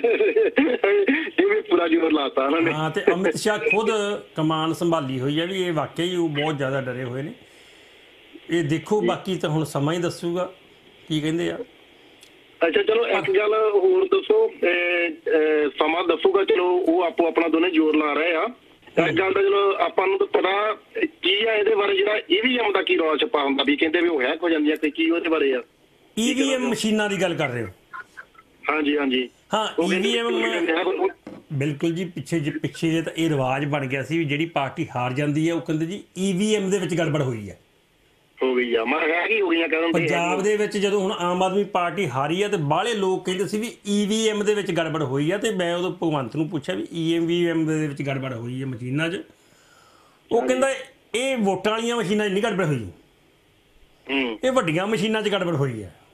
ਇਹ ਵੀ ਪੂਰਾ ਜ਼ੋਰ ਲਾਤਾ ਉਹਨਾਂ ਨੇ। ਹਾਂ, ਤੇ ਅਮਿਤ ਸ਼ਾਹ ਖੁਦ ਕਮਾਨ ਸੰਭਾਲੀ ਹੋਈ ਹੈ ਵੀ ਇਹ ਵਾਕਈ ਉਹ ਬਹੁਤ ਜ਼ਿਆਦਾ ਡਰੇ ਹੋਏ ਨੇ। ਇਹ ਦੇਖੋ, ਬਾਕੀ ਤਾਂ ਹੁਣ ਸਮਾਂ ਹੀ ਦੱਸੂਗਾ ਕੀ ਕਹਿੰਦੇ ਆ। ਅੱਛਾ, ਚਲੋ ਇੱਕ ਗੱਲ ਹੋਰ ਦੱਸੋ, ਸਮਾਂ ਦੱਸੂਗਾ। ਚਲੋ ਉਹ ਆਪੋ ਆਪਣਾ ਦੋਨੇ ਜ਼ੋਰ ਲਾ ਰਹੇ ਆ। ਇੱਕ ਗੱਲ ਤਾਂ ਚਲੋ ਆਪਾਂ ਨੂੰ ਤਾਂ ਪਤਾ ਕੀ ਆ ਇਹਦੇ ਬਾਰੇ, ਜਿਹੜਾ ਈਵੀਐਮ ਦਾ ਕੀ ਰੌਲਾ ਛਪਾ ਹੁੰਦਾ ਵੀ ਕਹਿੰਦੇ ਵੀ ਉਹ ਹੈਕ ਹੋ ਜਾਂਦੀ ਆ, ਕੀ ਉਹਦੇ ਬਾਰੇ ਆ? ਈਵੀਐਮ ਮਸ਼ੀਨਾਂ ਦੀ ਗੱਲ ਕਰ ਰਹੇ ਹੋ? ਹਾਂਜੀ ਹਾਂਜੀ। ਹਾਂ, ਈਵੀਐਮ ਬਿਲਕੁਲ ਜੀ। ਪਿੱਛੇ ਜੇ ਪਿੱਛੇ ਜੇ ਤਾਂ ਇਹ ਰਿਵਾਜ ਬਣ ਗਿਆ ਸੀ ਵੀ ਜਿਹੜੀ ਪਾਰਟੀ ਹਾਰ ਜਾਂਦੀ ਹੈ ਉਹ ਕਹਿੰਦੇ ਜੀ ਈਵੀਐਮ ਦੇ ਵਿੱਚ ਗੜਬੜ ਹੋਈ ਹੈ, ਹੋ ਗਈ ਆ। ਮੈਂ ਹੈ ਕੀ ਹੋ ਗਈਆਂ ਕਹਿੰਦੇ ਪੰਜਾਬ ਦੇ ਵਿੱਚ ਜਦੋਂ ਹੁਣ ਆਮ ਆਦਮੀ ਪਾਰਟੀ ਹਾਰੀ ਆ, ਤੇ ਬਾਹਲੇ ਲੋਕ ਕਹਿੰਦੇ ਸੀ ਵੀ ਈਵੀਐਮ ਦੇ ਵਿੱਚ ਗੜਬੜ ਹੋਈ ਆ। ਤੇ ਮੈਂ ਉਦੋਂ ਭਗਵੰਤ ਨੂੰ ਪੁੱਛਿਆ ਵੀ ਈਵੀਐਮ ਦੇ ਵਿੱਚ ਗੜਬੜ ਹੋਈ ਹੈ ਮਸ਼ੀਨਾਂ 'ਚ, ਉਹ ਕਹਿੰਦਾ ਇਹ ਵੋਟਾਂ ਵਾਲੀਆਂ ਮਸ਼ੀਨਾਂ 'ਚ ਨਹੀਂ ਗੜਬੜ ਹੋਈ, ਇਹ ਵੱਡੀਆਂ ਮਸ਼ੀਨਾਂ 'ਚ ਗੜਬੜ ਹੋਈ ਹੈ।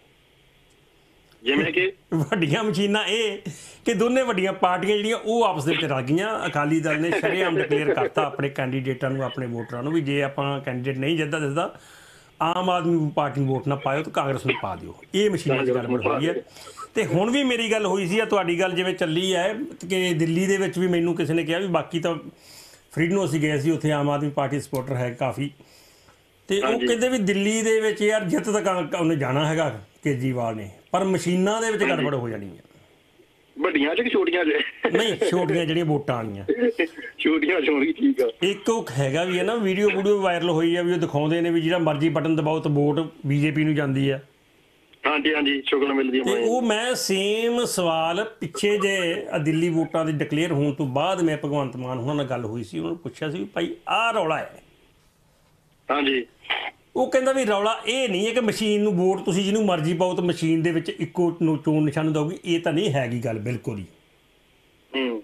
ਜਿਵੇਂ ਕਿ ਵੱਡੀਆਂ ਮਸ਼ੀਨਾਂ ਇਹ ਕਿ ਦੋਨੇ ਵੱਡੀਆਂ ਪਾਰਟੀਆਂ ਜਿਹੜੀਆਂ ਉਹ ਆਪਸ ਦੇ ਵਿੱਚ ਰਲ ਗਈਆਂ। ਅਕਾਲੀ ਦਲ ਨੇ ਸ਼ਰੇਆਮ ਡਿਕਲੇਅਰ ਕਰਤਾ ਆਪਣੇ ਕੈਂਡੀਡੇਟਾਂ ਨੂੰ, ਆਪਣੇ ਵੋਟਰਾਂ ਨੂੰ, ਵੀ ਜੇ ਆਪਾਂ ਕੈਂਡੀਡੇਟ ਨਹੀਂ ਜਿੱਦਾਂ ਦਿਸਦਾ ਆਮ ਆਦਮੀ ਪਾਰਟੀ ਨੂੰ ਵੋਟ ਨਾ ਪਾਇਓ ਤਾਂ ਕਾਂਗਰਸ ਨੂੰ ਪਾ ਦਿਓ। ਇਹ ਮਸ਼ੀਨਾਂ 'ਚ ਗੜਬੜ ਹੋਈ ਹੈ। ਅਤੇ ਹੁਣ ਵੀ ਮੇਰੀ ਗੱਲ ਹੋਈ ਸੀ, ਆ ਤੁਹਾਡੀ ਗੱਲ ਜਿਵੇਂ ਚੱਲੀ ਹੈ ਕਿ ਦਿੱਲੀ ਦੇ ਵਿੱਚ ਵੀ ਮੈਨੂੰ ਕਿਸੇ ਨੇ ਕਿਹਾ ਵੀ ਬਾਕੀ ਤਾਂ ਫਰੀਡਨੋ ਅਸੀਂ ਗਏ ਸੀ, ਉੱਥੇ ਆਮ ਆਦਮੀ ਪਾਰਟੀ ਸਪੋਰਟਰ ਹੈ ਕਾਫੀ, ਅਤੇ ਉਹ ਕਹਿੰਦੇ ਵੀ ਦਿੱਲੀ ਦੇ ਵਿੱਚ ਯਾਰ ਜਿੱਤ ਤੱਕ ਉਹਨੇ ਜਾਣਾ ਹੈਗਾ ਕੇਜਰੀਵਾਲ ਨੇ, ਪਰ ਮਸ਼ੀਨਾਂ ਦੇ ਵਿੱਚ ਗੜਬੜ ਹੋ ਜਾਣੀ ਹੈ। ਵੱਡੀਆਂ ਚ ਕਿ ਛੋਟੀਆਂ ਚ? ਨਹੀਂ, ਛੋਟੀਆਂ ਜਿਹੜੀਆਂ ਵੋਟਾਂ ਵਾਲੀਆਂ। ਛੋਟੀਆਂ ਛੋਟੀ, ਠੀਕ ਆ। ਇੱਕ ਉਹ ਹੈਗਾ ਵੀ ਹੈ ਨਾ, ਵੀਡੀਓ ਵੀਡੀਓ ਵਾਇਰਲ ਹੋਈ ਆ ਵੀ ਉਹ ਦਿਖਾਉਂਦੇ ਨੇ ਵੀ ਜਿਹੜਾ ਮਰਜ਼ੀ ਬਟਨ ਦਬਾਓ ਤਾਂ ਵੋਟ ਬੀਜੇਪੀ ਨੂੰ ਜਾਂਦੀ ਆ। ਹਾਂਜੀ ਹਾਂਜੀ, ਸ਼ੁਕਰ ਮਿਲਦੀ। ਤੇ ਉਹ ਮੈਂ ਸੇਮ ਸਵਾਲ ਪਿੱਛੇ ਜੇ ਦਿੱਲੀ ਵੋਟਾਂ ਦੇ ਡਿਕਲੇਅਰ ਹੋਣ ਤੋਂ ਬਾਅਦ ਮੈਂ ਭਗਵੰਤ ਮਾਨ ਉਹਨਾਂ ਨਾਲ ਗੱਲ ਹੋਈ ਸੀ, ਉਹਨਾਂ ਨੂੰ ਪੁੱਛਿਆ ਸੀ ਵੀ ਭਾਈ ਆਹ ਰੌਲਾ ਹੈ। ਹਾਂਜੀ। ਉਹ ਕਹਿੰਦਾ ਵੀ ਰੌਲਾ ਇਹ ਨਹੀਂ ਹੈ ਕਿ ਮਸ਼ੀਨ ਨੂੰ ਵੋਟ ਤੁਸੀਂ ਜਿਹਨੂੰ ਮਰਜ਼ੀ ਪਾਓ ਤਾਂ ਮਸ਼ੀਨ ਦੇ ਵਿੱਚ ਇੱਕੋ ਚੋਣ ਨਿਸ਼ਾਨ ਦਊਗੀ, ਇਹ ਤਾਂ ਨਹੀਂ ਹੈਗੀ ਗੱਲ ਬਿਲਕੁਲ ਹੀ।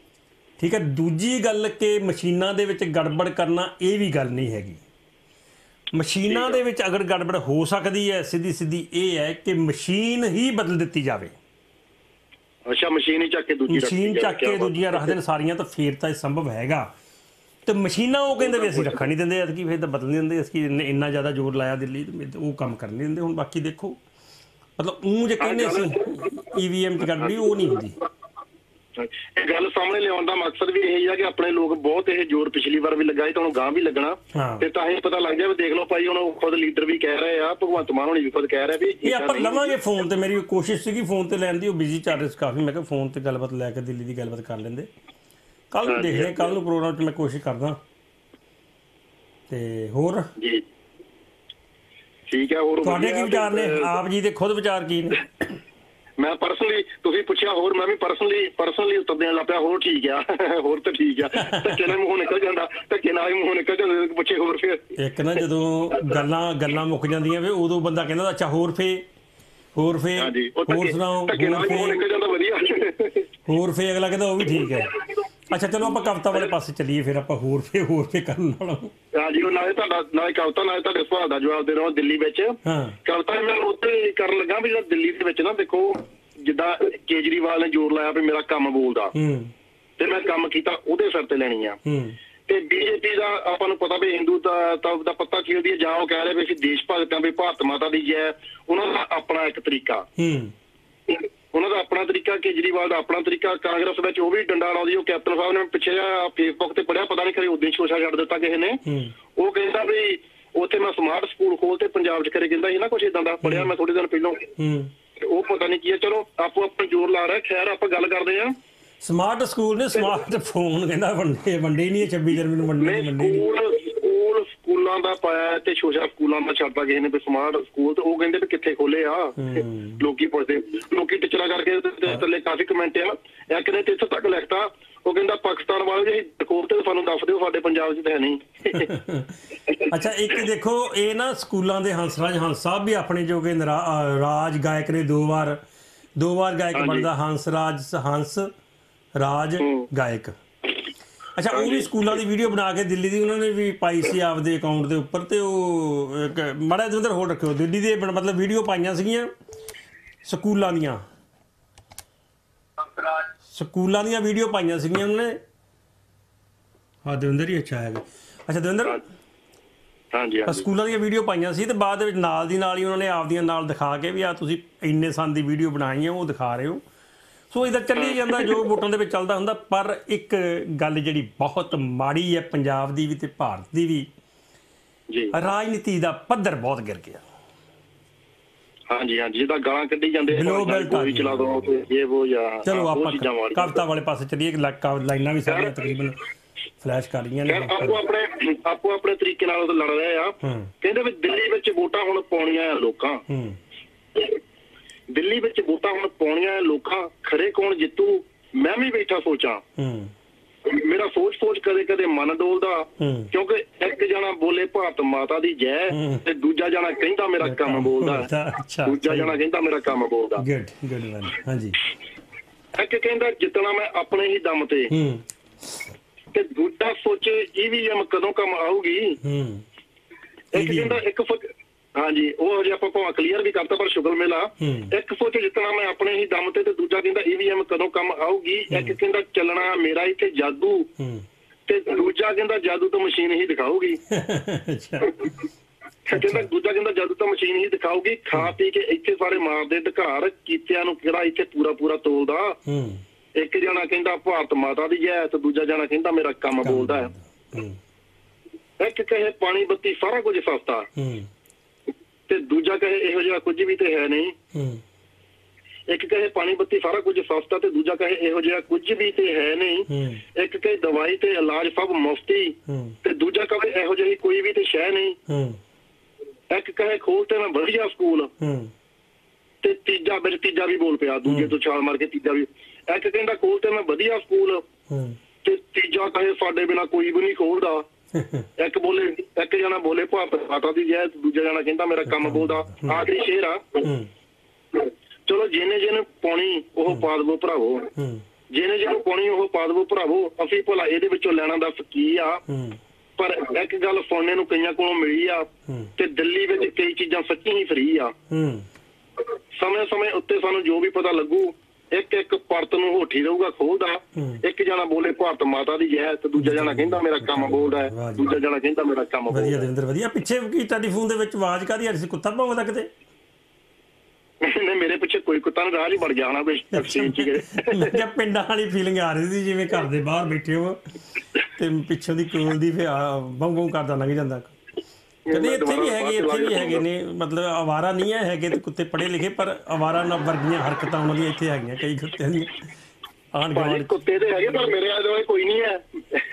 ਠੀਕ ਹੈ। ਦੂਜੀ ਗੱਲ ਕਿ ਮਸ਼ੀਨਾਂ ਦੇ ਵਿੱਚ ਗੜਬੜ ਕਰਨਾ ਇਹ ਵੀ ਗੱਲ ਨਹੀਂ ਹੈਗੀ। ਮਸ਼ੀਨਾਂ ਦੇ ਵਿੱਚ ਅਗਰ ਗੜਬੜ ਹੋ ਸਕਦੀ ਹੈ, ਸਿੱਧੀ ਸਿੱਧੀ ਇਹ ਹੈ ਕਿ ਮਸ਼ੀਨ ਹੀ ਬਦਲ ਦਿੱਤੀ ਜਾਵੇ। ਅੱਛਾ, ਮਸ਼ੀਨ ਹੀ ਚੱਕ ਕੇ ਦੂਜੀ ਮਸ਼ੀਨ ਚੱਕ ਕੇ ਦੂਜੀਆਂ ਰੱਖ ਦੇਣ ਸਾਰੀਆਂ, ਤਾਂ ਫੇਰ ਤਾਂ ਇਹ ਸੰਭਵ ਹੈਗਾ। ਤੇ ਮਸ਼ੀਨਾਂ ਉਹ ਕਹਿੰਦੇ ਵੀ ਅਸੀਂ ਰੱਖਣ ਨਹੀਂ ਦਿੰਦੇ, ਐਤਕੀ ਫਿਰ ਤਾਂ ਬਦਲ ਨਹੀਂ ਦਿੰਦੇ, ਅਸੀਂ ਇੰਨਾ ਜ਼ਿਆਦਾ ਜ਼ੋਰ ਲਾਇਆ ਦਿੱਲੀ ਤੇ ਉਹ ਕੰਮ ਕਰਨ ਨਹੀਂ ਦਿੰਦੇ। ਹੁਣ ਬਾਕੀ ਦੇਖੋ, ਮਤਲਬ ਉਹ ਜੇ ਕਹਿੰਦੇ ਅਸੀਂ ਈ ਵੀ ਐਮ 'ਚ ਗੜਬੜੀ, ਉਹ ਨਹੀਂ ਹੁੰਦੀ। ਇਹ ਗੱਲ ਸਾਹਮਣੇ ਲਿਆਉਣ ਦਾ ਮਕਸਦ ਵੀ ਇਹ ਆ ਕਿ ਆਪਣੇ ਲੋਕ ਬਹੁਤ ਇਹ ਜ਼ੋਰ ਪਿਛਲੀ ਵਾਰ ਵੀ ਲੱਗਾ ਸੀ, ਤੁਹਾਨੂੰ ਗਾਂ ਵੀ ਲੱਗਣਾ, ਤੇ ਤਾਂ ਹੀ ਪਤਾ ਲੱਗ ਗਿਆ ਵੀ ਦੇਖ ਲਓ ਭਾਈ, ਹੁਣ ਖੁਦ ਲੀਡਰ ਵੀ ਕਹਿ ਰਹੇ ਆ, ਭਗਵੰਤ ਮਾਨ ਹੋਣੀ ਵੀ ਖੁਦ ਕਹਿ ਰਿਹਾ ਵੀ ਇਹ ਆਪਾਂ ਲਵਾਂਗੇ ਫੋਨ ਤੇ। ਮੇਰੀ ਕੋਸ਼ਿਸ਼ ਸੀਗੀ ਫੋਨ ਤੇ ਲੈਣ ਦੀ, ਉਹ ਬਿਜ਼ੀ ਚੱਲ ਰਿਹਾ ਸੀ ਕਾਫੀ। ਮੈਂ ਕਿਹਾ ਫੋਨ ਤੇ ਗੱਲਬਾਤ ਲੈ ਕੇ ਦਿੱਲੀ ਦੀ ਗੱਲਬਾਤ ਕਰ ਲੈਂਦੇ। ਕੱਲ ਨੂੰ ਦੇਖਦੇ, ਕੱਲ ਨੂੰ ਪ੍ਰੋਗਰਾਮ 'ਚ ਮੈਂ ਕੋਸ਼ਿਸ਼ ਕਰਦਾ। ਤੇ ਹੋਰ ਜੀ ਠੀਕ ਹੈ। ਹੋਰ ਤੁਹਾਡੇ ਕੀ ਵਿਚਾਰ ਨੇ? ਆਪ ਜੀ ਦੇ ਖੁਦ ਵਿਚਾਰ ਕੀ ਨੇ? ਮੈਂ ਪਰਸਨਲੀ, ਤੁਸੀਂ ਪੁੱਛਿਆ, ਹੋਰ ਮੈਂ ਵੀ ਪਰਸਨਲੀ ਪਰਸਨਲੀ ਉੱਤਰ ਦੇਣ ਲੱਗ ਪਿਆ। ਹੋਰ ਠੀਕ ਆ, ਹੋਰ ਤਾਂ ਠੀਕ ਆ। ਧੱਕੇ ਨਾਲ ਮੂੰਹੋਂ ਨਿਕਲ ਜਾਂਦਾ, ਧੱਕੇ ਨਾਲ ਹੀ ਮੂੰਹੋਂ ਨਿਕਲ ਜਾਂਦਾ, ਪੁੱਛੇ ਹੋਰ ਫਿਰ। ਇੱਕ ਨਾ ਜਦੋਂ ਗੱਲਾਂ ਗੱਲਾਂ ਮੁੱਕ ਜਾਂਦੀਆਂ ਵੇ, ਉਦੋਂ ਬੰਦਾ ਕਹਿੰਦਾ ਅੱਛਾ ਹੋਰ ਫੇ ਹੋਰ ਫੇ ਹੋਰ ਸੁਣਾਓ, ਧੱਕੇ ਨਾਲ ਮੂੰਹੋਂ ਨਿਕਲ ਜਾਂਦਾ, ਵਧੀਆ। ਹੋਰ ਫੇ ਅਗਲਾ ਕਹਿੰਦਾ ਉਹ ਵੀ ਠੀਕ ਹੈ। ਅੱਛਾ ਚਲੋ ਆਪਾਂ ਕਵਿਤਾ ਵਾਲੇ ਪਾਸੇ ਚੱਲੀਏ, ਫਿਰ ਆਪਾਂ ਹੋਰ ਫੇ ਹੋਰ ਫੇ ਕਰਨ ਨਾਲੋਂ। ਹਾਂਜੀ, ਉਹ ਨਾਲੇ ਤੁਹਾਡਾ ਨਾਲੇ ਕਵਿਤਾ, ਨਾਲੇ ਤੁਹਾਡੇ ਸਵਾਲ ਦਾ ਜਵਾਬ ਦੇ ਰਹਾ ਦਿੱਲੀ ਵਿੱਚ। ਕਵਿਤਾ ਮੈਂ ਉੱਥੇ ਕਰਨ ਲੱਗਾ ਵੀ ਜਿਹੜਾ ਦਿੱਲੀ ਦੇ ਵਿੱਚ ਨਾ, ਦੇਖੋ ਜਿੱਦਾਂ ਕੇਜਰੀਵਾਲ ਨੇ ਜ਼ੋਰ ਲਾਇਆ ਵੀ ਮੇਰਾ ਕੰਮ ਬੋਲਦਾ, ਤੇ ਮੈਂ ਕੰਮ ਕੀਤਾ, ਉਹਦੇ ਸਿਰ ਤੇ ਲੈਣੀ ਆ। ਤੇ ਬੀਜੇਪੀ ਦਾ ਆਪਾਂ ਨੂੰ ਪਤਾ ਵੀ ਹਿੰਦੂ ਦਾ ਪੱਤਾ ਖੇਲਦੀ ਹੈ, ਜਾਂ ਉਹ ਕਹਿ ਰਹੇ ਵੀ ਅਸੀਂ ਦੇਸ਼ ਭਗਤਾਂ ਵੀ ਭਾਰਤ ਮਾਤਾ ਦੀ ਜੈ। ਉਹਨਾਂ ਦਾ ਆਪਣਾ ਇੱਕ ਤਰੀਕਾ, ਉਹਨਾਂ ਦਾ ਆਪਣਾ ਤਰੀਕਾ, ਕੇਜਰੀਵਾਲ ਦਾ ਆਪਣਾ ਤਰੀਕਾ। ਕਾਂਗਰਸ ਵਿੱਚ ਉਹ ਵੀ ਡੰਡਾ ਲਾਉਂਦੀ। ਉਹ ਕੈਪਟਨ ਸਾਹਿਬ ਨੇ ਪਿੱਛੇ ਜਿਹਾ ਫੇਸਬੁੱਕ ਤੇ ਪੜਿਆ, ਪਤਾ ਨਹੀਂ ਕਰੇ ਉਦੋਂ ਸ਼ੋਸ਼ਾ ਛੱਡ ਦਿੱਤਾ ਕਿਸੇ ਨੇ। ਉਹ ਕਹਿੰਦਾ ਵੀ ਉੱਥੇ ਮੈਂ ਸਮਾਰਟ ਸਕੂਲ ਖੋਲ ਤੇ ਪੰਜਾਬ 'ਚ ਕਰੇ, ਕਹਿੰਦਾ ਸੀ ਨਾ ਕੁਛ ਏਦਾਂ ਦਾ, ਪੜਿਆ ਮੈਂ ਥੋੜੇ ਦਿਨ ਪਹਿਲਾਂ। ਉਹ ਪਤਾ ਨਹੀਂ ਕੀ ਹੈ। ਚਲੋ ਆਪੋ ਆਪਣਾ ਜ਼ੋਰ ਲਾ ਰਿਹਾ। ਖੈਰ ਆਪਾਂ ਗੱਲ ਕਰਦੇ ਹਾਂ ਸਮਾਰਟ ਸਕੂਲ ਨੇ, ਸਮਾਰਟ ਫੋਨ ਕਹਿੰਦਾ ਵੰਡੇ ਵੰਡੇ ਨਹੀਂ, ਛੱਬੀ ਜਨਵਰੀ ਨੂੰ ਵੰਡੇ ਵੰਡੇ ਸਕੂਲ ਸਕੂਲਾਂ ਦਾ ਪਾਇਆ ਤੇ ਸ਼ੋਸ਼ਾ ਸਕੂਲਾਂ ਦਾ ਛੱਡਦਾ ਕਿਸੇ ਨੇ ਵੀ ਸਮਾਰਟ ਸਕੂਲ। ਤੇ ਉਹ ਕਹਿੰਦੇ ਵੀ ਕਿੱਥੇ ਖੋਲੇ ਆ, ਲੋਕੀ ਪੁੱਛਦੇ, ਲੋਕੀ ਟਿਚਰਾ ਕਰਕੇ ਥੱਲੇ ਕਾਫੀ ਕਮੈਂਟ ਆ। ਇੱਕ ਨੇ ਤੇ ਇੱਥੋਂ ਤੱਕ ਲਿਖਤਾ, ਉਹ ਕਹਿੰਦਾ ਪਾਕਿਸਤਾਨ ਵਾਲੇ ਜੇ ਖੋਲ ਤੇ ਸਾਨੂੰ ਦੱਸ ਦਿਓ, ਸਾਡੇ ਪੰਜਾਬ 'ਚ ਤਾਂ ਹੈ ਨਹੀਂ। ਅੱਛਾ ਇੱਕ ਦੇਖੋ, ਇਹ ਨਾ ਸਕੂਲਾਂ ਦੇ ਹੰਸਰਾਜ ਹੰਸ ਸਾਹਿਬ ਵੀ ਆਪਣੇ ਜੋਗੇ ਰਾਜ ਗਾਇਕ ਨੇ, ਦੋ ਵਾਰ ਦੋ ਵਾਰ ਗਾਇਕ ਬਣਦਾ, ਹੰਸਰਾਜ ਹੰਸ ਰਾਜ ਗਾਇਕ। ਅੱਛਾ ਉਹ ਵੀ ਸਕੂਲਾਂ ਦੀ ਵੀਡੀਓ ਬਣਾ ਕੇ ਦਿੱਲੀ ਦੀ ਉਹਨਾਂ ਨੇ ਵੀ ਪਾਈ ਸੀ ਆਪਦੇ ਅਕਾਊਂਟ ਦੇ ਉੱਪਰ। ਤੇ ਉਹ ਇੱਕ ਮਾੜਾ ਜਿਹਾ ਹੋਰ ਰੱਖਿਓ, ਦਿੱਲੀ ਦੇ ਮਤਲਬ ਵੀਡੀਓ ਪਾਈਆਂ ਸੀਗੀਆਂ ਸਕੂਲਾਂ ਦੀਆਂ, ਸਕੂਲਾਂ ਦੀਆਂ ਵੀਡੀਓ ਪਾਈਆਂ ਸੀਗੀਆਂ ਉਹਨਾਂ ਨੇ। ਹਾਂ ਦਵਿੰਦਰ ਹੀ ਅੱਛਾ ਹੈਗਾ। ਅੱਛਾ ਦਵਿੰਦਰ, ਹਾਂਜੀ ਸਕੂਲਾਂ ਦੀਆਂ ਵੀਡੀਓ ਪਾਈਆਂ ਸੀ, ਤੇ ਬਾਅਦ ਦੇ ਵਿੱਚ ਨਾਲ ਦੀ ਨਾਲ ਹੀ ਉਹਨਾਂ ਨੇ ਆਪਦੀਆਂ ਨਾਲ ਦਿਖਾ ਕੇ ਵੀ ਆ ਤੁਸੀਂ ਇੰਨੇ ਸੰਨ ਦੀ ਵੀਡੀਓ ਬਣਾਈ ਹੈ, ਉਹ ਦਿਖਾ ਰਹੇ ਹੋ। ਸੋ ਇਹਦਾ ਚੱਲੀ ਜਾਂਦਾ ਜੋ ਵੋਟਾਂ ਦੇ ਵਿੱਚ ਚੱਲਦਾ ਹੁੰਦਾ। ਪਰ ਇੱਕ ਗੱਲ ਜਿਹੜੀ ਬਹੁਤ ਮਾੜੀ ਹੈ ਪੰਜਾਬ ਦੀ ਵੀ ਤੇ ਭਾਰਤ ਦੀ ਵੀ, ਰਾਜਨੀਤੀ ਦਾ ਪੱਧਰ ਬਹੁਤ ਗਿਰ ਗਿਆ। ਹਾਂਜੀ ਹਾਂਜੀ, ਜਿਹਦਾ ਗਾਲਾਂ ਕੱਢੀ ਜਾਂਦੇ ਚਲਾ ਦੋ ਇਹ ਉਹ ਜਾਂ। ਚਲੋ ਆਪਾਂ ਕਵਿਤਾ ਵਾਲੇ ਪਾਸੇ ਚੱਲੀਏ। ਲਾਈਨਾਂ ਵੀ ਸਾਰੀਆਂ ਤਕਰੀਬਨ ਫਲੈਸ਼ ਕਰ ਰਹੀਆਂ ਨੇ। ਆਪੋ ਆਪਣੇ ਆਪੋ ਆਪਣੇ ਤਰੀਕੇ ਨਾਲ ਲੜ ਰਹੇ ਆ। ਕਹਿੰਦੇ ਵੀ ਦਿੱਲੀ ਵਿੱਚ ਵੋਟਾਂ ਹੁਣ ਪਾਉਣੀਆਂ ਆ ਲੋਕਾਂ, ਦਿੱਲੀ ਵਿੱਚ ਵੋਟਾਂ ਹੁਣ ਪਾਉਣੀਆਂ ਲੋਕਾਂ, ਖਰੇ ਕੌਣ ਜਿੱਤੂ ਮੈਂ ਵੀ ਬੈਠਾ ਸੋਚਾਂ। ਮੇਰਾ ਸੋਚ ਸੋਚ ਕਦੇ ਕਦੇ ਮਨ ਡੋਲਦਾ, ਕਿਉਂਕਿ ਇੱਕ ਜਣਾ ਬੋਲੇ ਭਾਰਤ ਮਾਤਾ ਦੀ ਜੈ, ਤੇ ਦੂਜਾ ਜਣਾ ਕਹਿੰਦਾ ਮੇਰਾ ਕੰਮ ਬੋਲਦਾ, ਦੂਜਾ ਜਣਾ ਕਹਿੰਦਾ ਮੇਰਾ ਕੰਮ ਬੋਲਦਾ। ਗੁੱਡ ਗੁੱਡ ਹਾਂਜੀ। ਇੱਕ ਕਹਿੰਦਾ ਜਿੱਤਣਾ ਮੈਂ ਆਪਣੇ ਹੀ ਦਮ ਤੇ, ਤੇ ਦੂਜਾ ਸੋਚੇ ਈ ਵੀ ਐਮ ਕਦੋਂ ਕੰਮ ਆਊਗੀ। ਇੱਕ ਕਹਿੰਦਾ ਇੱਕ ਹਾਂਜੀ, ਉਹ ਜੇ ਆਪਾਂ ਭਾਵੇਂ ਕਲੀਅਰ ਵੀ ਕਰਤਾ ਪਰ ਸ਼ੁਗਰ ਮੇਲਾ। ਇੱਕ ਸੋਚ ਜਿੱਤਣਾ ਮੈਂ ਆਪਣੇ ਹੀ ਦਮ ਤੇ, ਤੇ ਦੂਜਾ ਕਹਿੰਦਾ ਈ ਵੀ ਐਮ ਕਦੋਂ ਕੰਮ ਆਊਗੀ। ਇੱਕ ਕਹਿੰਦਾ ਚੱਲਣਾ ਮੇਰਾ ਇੱਥੇ ਜਾਦੂ, ਤੇ ਦੂਜਾ ਕਹਿੰਦਾ ਜਾਦੂ ਤਾਂ ਮਸ਼ੀਨ ਹੀ ਦਿਖਾਊਗੀ। ਕਹਿੰਦਾ ਦੂਜਾ ਕਹਿੰਦਾ ਜਾਦੂ ਤਾਂ ਮਸ਼ੀਨ ਹੀ ਦਿਖਾਊਗੀ। ਖਾ ਪੀ ਕੇ ਇੱਥੇ ਸਾਰੇ ਮਾਰਦੇ ਢਕਾਰ, ਕੀਤਿਆਂ ਨੂੰ ਕਿਹੜਾ ਇੱਥੇ ਪੂਰਾ ਪੂਰਾ ਤੋਲਦਾ। ਇੱਕ ਜਣਾ ਕਹਿੰਦਾ ਭਾਰਤ ਮਾਤਾ ਦੀ ਜੈ, ਤੇ ਦੂਜਾ ਜਣਾ ਕਹਿੰਦਾ ਮੇਰਾ ਕੰਮ ਬੋਲਦਾ ਹੈ। ਇੱਕ ਕਹੇ ਪਾਣੀ ਬੱਤੀ ਸਾਰਾ ਕੁਝ ਸਸਤਾ, ਤੇ ਦੂਜਾ ਕਹੇ ਇਹੋ ਜਿਹਾ ਕੁਝ ਵੀ ਤੇ ਹੈ ਨਹੀਂ। ਇੱਕ ਕਹੇ ਪਾਣੀ ਬੱਤੀ ਸਾਰਾ ਕੁਝ ਸਸਤਾ, ਤੇ ਦੂਜਾ ਕਹੇ ਇਹੋ ਜਿਹਾ ਕੁਝ ਵੀ ਤੇ ਹੈ ਨਹੀਂ। ਇੱਕ ਕਹੇ ਦਵਾਈ ਤੇ ਇਲਾਜ ਸਭ ਮੁਫਤੀ, ਤੇ ਦੂਜਾ ਕਹੇ ਇਹੋ ਜਿਹੀ ਕੋਈ ਵੀ ਤੇ ਸ਼ੈ ਨਹੀਂ। ਇੱਕ ਕਹੇ ਖੋਲ ਤੇ ਮੈਂ ਵਧੀਆ ਸਕੂਲ, ਤੇ ਤੀਜਾ ਮੇਰੇ ਤੀਜਾ ਵੀ ਬੋਲ ਪਿਆ, ਦੂਜੇ ਤੋਂ ਛਾਲ ਮਾਰ ਕੇ ਤੀਜਾ ਵੀ। ਇੱਕ ਕਹਿੰਦਾ ਖੋਲ ਤੇ ਮੈਂ ਵਧੀਆ ਸਕੂਲ, ਤੇ ਤੀਜਾ ਕਹੇ ਸਾਡੇ ਬਿਨਾਂ ਕੋਈ ਵੀ ਨਹੀਂ ਖੋਲਦਾ। ਇੱਕ ਬੋਲੇ ਇੱਕ ਜਣਾ ਬੋਲੇ ਭਾਰਤ ਮਾਤਾ ਦੀ ਜੈ, ਦੂਜਾ ਜਣਾ ਕਹਿੰਦਾ ਮੇਰਾ ਕੰਮ ਬੋਲਦਾ। ਆਖਰੀ ਸ਼ੇਰ ਆ, ਚਲੋ ਜਿਹਨੇ ਜਿਹਨੇ ਪਾਉਣੀ ਉਹ ਪਾ ਦਵੋ ਭਰਾਵੋ, ਜਿਹਨੇ ਜਿਹਨੂੰ ਪਾਉਣੀ ਉਹ ਪਾ ਦੇਵੋ ਭਰਾਵੋ, ਅਸੀਂ ਭਲਾ ਇਹਦੇ ਵਿੱਚੋਂ ਲੈਣਾ ਦੱਸ ਕੀ ਆ। ਪਰ ਇੱਕ ਗੱਲ ਸੁਣਨੇ ਨੂੰ ਕਈਆਂ ਕੋਲੋਂ ਮਿਲੀ ਆ ਤੇ ਦਿੱਲੀ ਵਿੱਚ ਕਈ ਚੀਜ਼ਾਂ ਸੱਚੀ ਹੀ ਫਰੀ ਆ। ਸਮੇਂ ਸਮੇਂ ਉੱਤੇ ਸਾਨੂੰ ਜੋ ਵੀ ਪਤਾ ਲੱਗੂ, ਇੱਕ ਇੱਕ ਪਰਤ ਨੂੰ ਹੋਠੀ ਰਹੂਗਾ ਖੋਲਦਾ। ਇੱਕ ਜਣਾ ਬੋਲੇ ਭਾਰਤ ਮਾਤਾ ਦੀ ਜੈ ਤੇ ਦੂਜਾ ਜਣਾ ਕਹਿੰਦਾ ਮੇਰਾ ਕੰਮ ਬੋਲਦਾ ਹੈ, ਦੂਜਾ ਜਣਾ ਕਹਿੰਦਾ ਮੇਰਾ ਕੰਮ ਬੋਲਦਾ। ਵਧੀਆ ਦਵਿੰਦਰ ਵਧੀਆ। ਪਿੱਛੇ ਕੀ ਤੁਹਾਡੀ ਫੋਨ ਦੇ ਵਿੱਚ ਆਵਾਜ਼ ਕਾਹਦੀ ਆ ਰਹੀ ਸੀ? ਕੁੱਤਾ ਭੌਂਕਦਾ ਕਿਤੇ? ਨਹੀਂ, ਮੇਰੇ ਪਿੱਛੇ ਕੋਈ ਕੁੱਤਾ ਨਹੀਂ, ਰਾਹ ਹੀ ਵੜ ਗਿਆ ਹੋਣਾ ਕੋਈ। ਮੈਂ ਕਿਹਾ ਪਿੰਡਾਂ ਵਾਲੀ ਫੀਲਿੰਗ ਆ ਰਹੀ ਸੀ, ਜਿਵੇਂ ਘਰ ਦੇ ਬਾਹਰ ਬੈਠੇ ਹੋ ਤੇ ਪਿੱਛੋਂ ਦੀ ਕੋਲ ਦੀ ਫਿਰ ਬੌਂ ਬੌਂ ਕਰਦਾ ਲੰਘ ਜਾਂਦਾ। ਕਹਿੰਦੇ ਇੱਥੇ ਵੀ ਹੈਗੇ, ਇੱਥੇ ਵੀ ਹੈਗੇ ਨੇ, ਮਤਲਬ ਅਵਾਰਾ ਨਹੀਂ ਹੈ ਹੈਗੇ ਤੇ ਕੁੱਤੇ ਪੜ੍ਹੇ ਲਿਖੇ, ਪਰ ਅਵਾਰਾ ਨਾ ਵਰਗੀਆਂ ਹਰਕਤਾਂ ਉਹਨਾਂ ਦੀਆਂ ਇੱਥੇ ਹੈਗੀਆਂ ਕਈ ਕੁੱਤਿਆਂ ਦੀਆਂ। ਆਂਢ ਗੁਆਂਢ ਕੁੱਤੇ ਤੇ ਹੈਗੇ ਪਰ ਮੇਰੇ ਆਲੇ ਕੋਈ ਨਹੀਂ ਹੈ।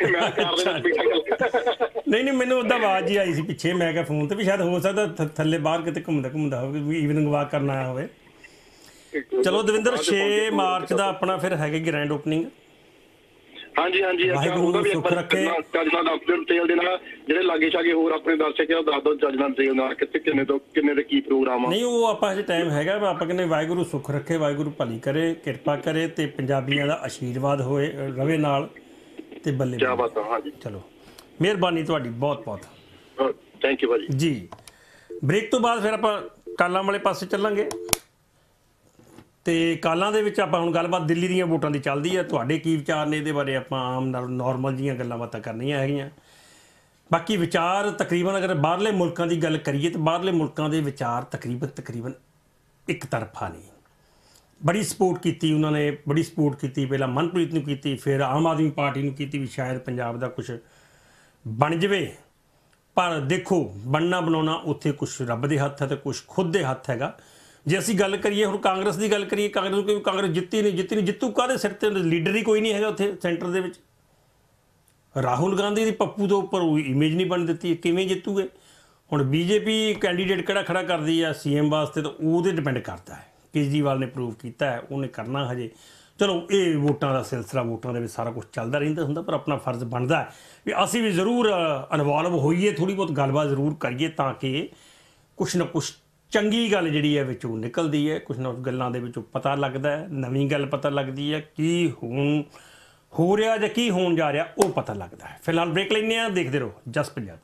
ਨਹੀਂ ਨਹੀਂ, ਮੈਨੂੰ ਉਹਦਾ ਆਵਾਜ਼ ਹੀ ਆਈ ਸੀ ਪਿੱਛੇ, ਮੈਂ ਕਿਹਾ ਫੋਨ ਤੇ ਵੀ ਸ਼ਾਇਦ ਹੋ ਸਕਦਾ ਥੱਲੇ ਬਾਹਰ ਕਿਤੇ ਘੁੰਮਦਾ ਘੁੰਮਦਾ ਹੋਵੇ, ਈਵਨਿੰਗ ਵਾਕ ਕਰਨ ਆਇਆ ਹੋਵੇ। ਚਲੋ ਦਵਿੰਦਰ, ਛੇ ਮਾਰਚ ਦਾ ਆਪਣਾ ਫਿਰ ਹੈਗੇ ਗ੍ਰੈਂਡ ਓਪਨਿੰਗ। ਹਾਂਜੀ ਹਾਂਜੀ, ਵਾਹਿਗੁਰੂ ਸੁੱਖ ਰੱਖੇ। ਚੱਜਣਾ ਦਫ਼ਤਰ ਤੇਲ ਦੇ ਨਾਲ ਜਿਹੜੇ ਲਾਗੇ ਛਾਗੇ ਹੋਰ ਆਪਣੇ ਦਰਸ਼ਕ ਆ ਦੱਸ ਦਿਓ ਚੱਜਣਾ ਤੇਲ ਨਾਲ ਕਿੱਥੇ ਕਿੰਨੇ ਤੋਂ ਕਿੰਨੇ ਦੇ ਕੀ ਪ੍ਰੋਗਰਾਮ ਆ। ਨਹੀਂ ਉਹ ਆਪਾਂ ਹਜੇ ਟਾਈਮ ਹੈਗਾ, ਆਪਾਂ ਕਹਿੰਦੇ ਵਾਹਿਗੁਰੂ ਸੁੱਖ ਰੱਖੇ, ਵਾਹਿਗੁਰੂ ਭਲੀ ਕਰੇ, ਕਿਰਪਾ ਕਰੇ ਤੇ ਪੰਜਾਬੀਆਂ ਦਾ ਆਸ਼ੀਰਵਾਦ ਹੋਏ ਰਵੇ ਨਾਲ ਤੇ ਬੱਲੇ। ਕਿਆ ਬਾਤ ਆ। ਹਾਂਜੀ ਚਲੋ, ਮਿਹਰਬਾਨੀ ਤੁਹਾਡੀ ਬਹੁਤ ਬਹੁਤ, ਥੈਂਕ ਯੂ ਭਾਜੀ ਜੀ। ਬ੍ਰੇਕ ਤੋਂ ਬਾਅਦ ਫਿਰ ਆਪਾਂ ਕਾਲਾਂ ਵਾਲੇ ਪਾਸੇ ਚੱਲਾਂਗੇ ਤੇ ਕਾਲਾਂ ਦੇ ਵਿੱਚ ਆਪਾਂ ਹੁਣ ਗੱਲਬਾਤ ਦਿੱਲੀ ਦੀਆਂ ਵੋਟਾਂ ਦੀ ਚੱਲਦੀ ਹੈ। ਤੁਹਾਡੇ ਕੀ ਵਿਚਾਰ ਨੇ ਇਹਦੇ ਬਾਰੇ? ਆਪਾਂ ਆਮ ਨੋਰਮਲ ਜੀਆਂ ਗੱਲਾਂ ਬਾਤਾਂ ਕਰਨੀਆਂ ਹੈਗੀਆਂ। ਬਾਕੀ ਵਿਚਾਰ ਤਕਰੀਬਨ ਅਗਰ ਬਾਹਰਲੇ ਮੁਲਕਾਂ ਦੀ ਗੱਲ ਕਰੀਏ ਤਾਂ ਬਾਹਰਲੇ ਮੁਲਕਾਂ ਦੇ ਵਿਚਾਰ ਤਕਰੀਬਨ ਤਕਰੀਬਨ ਇੱਕ ਤਰਫਾ ਨਹੀਂ। ਬੜੀ ਸਪੋਰਟ ਕੀਤੀ ਉਹਨਾਂ ਨੇ, ਬੜੀ ਸਪੋਰਟ ਕੀਤੀ, ਪਹਿਲਾਂ ਮਨਪ੍ਰੀਤ ਨੂੰ ਕੀਤੀ, ਫਿਰ ਆਮ ਆਦਮੀ ਪਾਰਟੀ ਨੂੰ ਕੀਤੀ ਵੀ ਸ਼ਾਇਦ ਪੰਜਾਬ ਦਾ ਕੁਛ ਬਣ ਜਾਵੇ। ਪਰ ਦੇਖੋ, ਬਣਨਾ ਬਣਾਉਣਾ ਉੱਥੇ ਕੁਛ ਰੱਬ ਦੇ ਹੱਥ ਹੈ ਤੇ ਕੁਛ ਖੁਦ ਦੇ ਹੱਥ ਹੈਗਾ। ਜੇ ਅਸੀਂ ਗੱਲ ਕਰੀਏ ਹੁਣ ਕਾਂਗਰਸ ਦੀ ਗੱਲ ਕਰੀਏ, ਕਾਂਗਰਸ ਨੂੰ ਕਿਉਂਕਿ ਕਾਂਗਰਸ ਜਿੱਤੀ ਨਹੀਂ ਜਿੱਤੀ ਨਹੀਂ ਜਿੱਤੂ ਕਾਹਦੇ ਸਿਰ 'ਤੇ? ਲੀਡਰ ਹੀ ਕੋਈ ਨਹੀਂ ਹੈਗਾ ਉੱਥੇ ਸੈਂਟਰ ਦੇ ਵਿੱਚ। ਰਾਹੁਲ ਗਾਂਧੀ ਦੀ ਪੱਪੂ ਤੋਂ ਉੱਪਰ ਇਮੇਜ ਨਹੀਂ ਬਣ ਦਿੱਤੀ, ਕਿਵੇਂ ਜਿੱਤੂਗੇ? ਹੁਣ ਬੀਜੇਪੀ ਕੈਂਡੀਡੇਟ ਕਿਹੜਾ ਖੜਾ ਕਰਦੀ ਆ ਸੀ ਐਮ ਵਾਸਤੇ ਤਾਂ ਉਹਦੇ ਡਿਪੈਂਡ ਕਰਦਾ ਹੈ। ਕੇਜਰੀਵਾਲ ਨੇ ਪ੍ਰੂਵ ਕੀਤਾ ਹੈ, ਉਹਨੇ ਕਰਨਾ ਹਜੇ। ਚਲੋ ਇਹ ਵੋਟਾਂ ਦਾ ਸਿਲਸਿਲਾ, ਵੋਟਾਂ ਦੇ ਵਿੱਚ ਸਾਰਾ ਕੁਛ ਚੱਲਦਾ ਰਹਿੰਦਾ ਹੁੰਦਾ, ਪਰ ਆਪਣਾ ਫਰਜ਼ ਬਣਦਾ ਵੀ ਅਸੀਂ ਵੀ ਜ਼ਰੂਰ ਇਨਵੋਲਵ ਹੋਈਏ, ਥੋੜ੍ਹੀ ਬਹੁਤ ਗੱਲਬਾਤ ਜ਼ਰੂਰ ਕਰੀਏ ਤਾਂ ਕਿ ਕੁਛ ਨਾ ਕੁਛ ਚੰਗੀ ਗੱਲ ਜਿਹੜੀ ਹੈ ਵਿੱਚੋਂ ਨਿਕਲਦੀ ਹੈ, ਕੁਛ ਨਾ ਕੁਛ ਗੱਲਾਂ ਦੇ ਵਿੱਚੋਂ ਪਤਾ ਲੱਗਦਾ ਹੈ, ਨਵੀਂ ਗੱਲ ਪਤਾ ਲੱਗਦੀ ਹੈ, ਕੀ ਹੁਣ ਹੋ ਰਿਹਾ ਜਾਂ ਕੀ ਹੋਣ ਜਾ ਰਿਹਾ ਉਹ ਪਤਾ ਲੱਗਦਾ ਹੈ। ਫਿਲਹਾਲ ਬ੍ਰੇਕ ਲੈਂਦੇ ਹਾਂ, ਦੇਖਦੇ ਰਹੋ ਜਸ ਪੰਜਾਬੀ।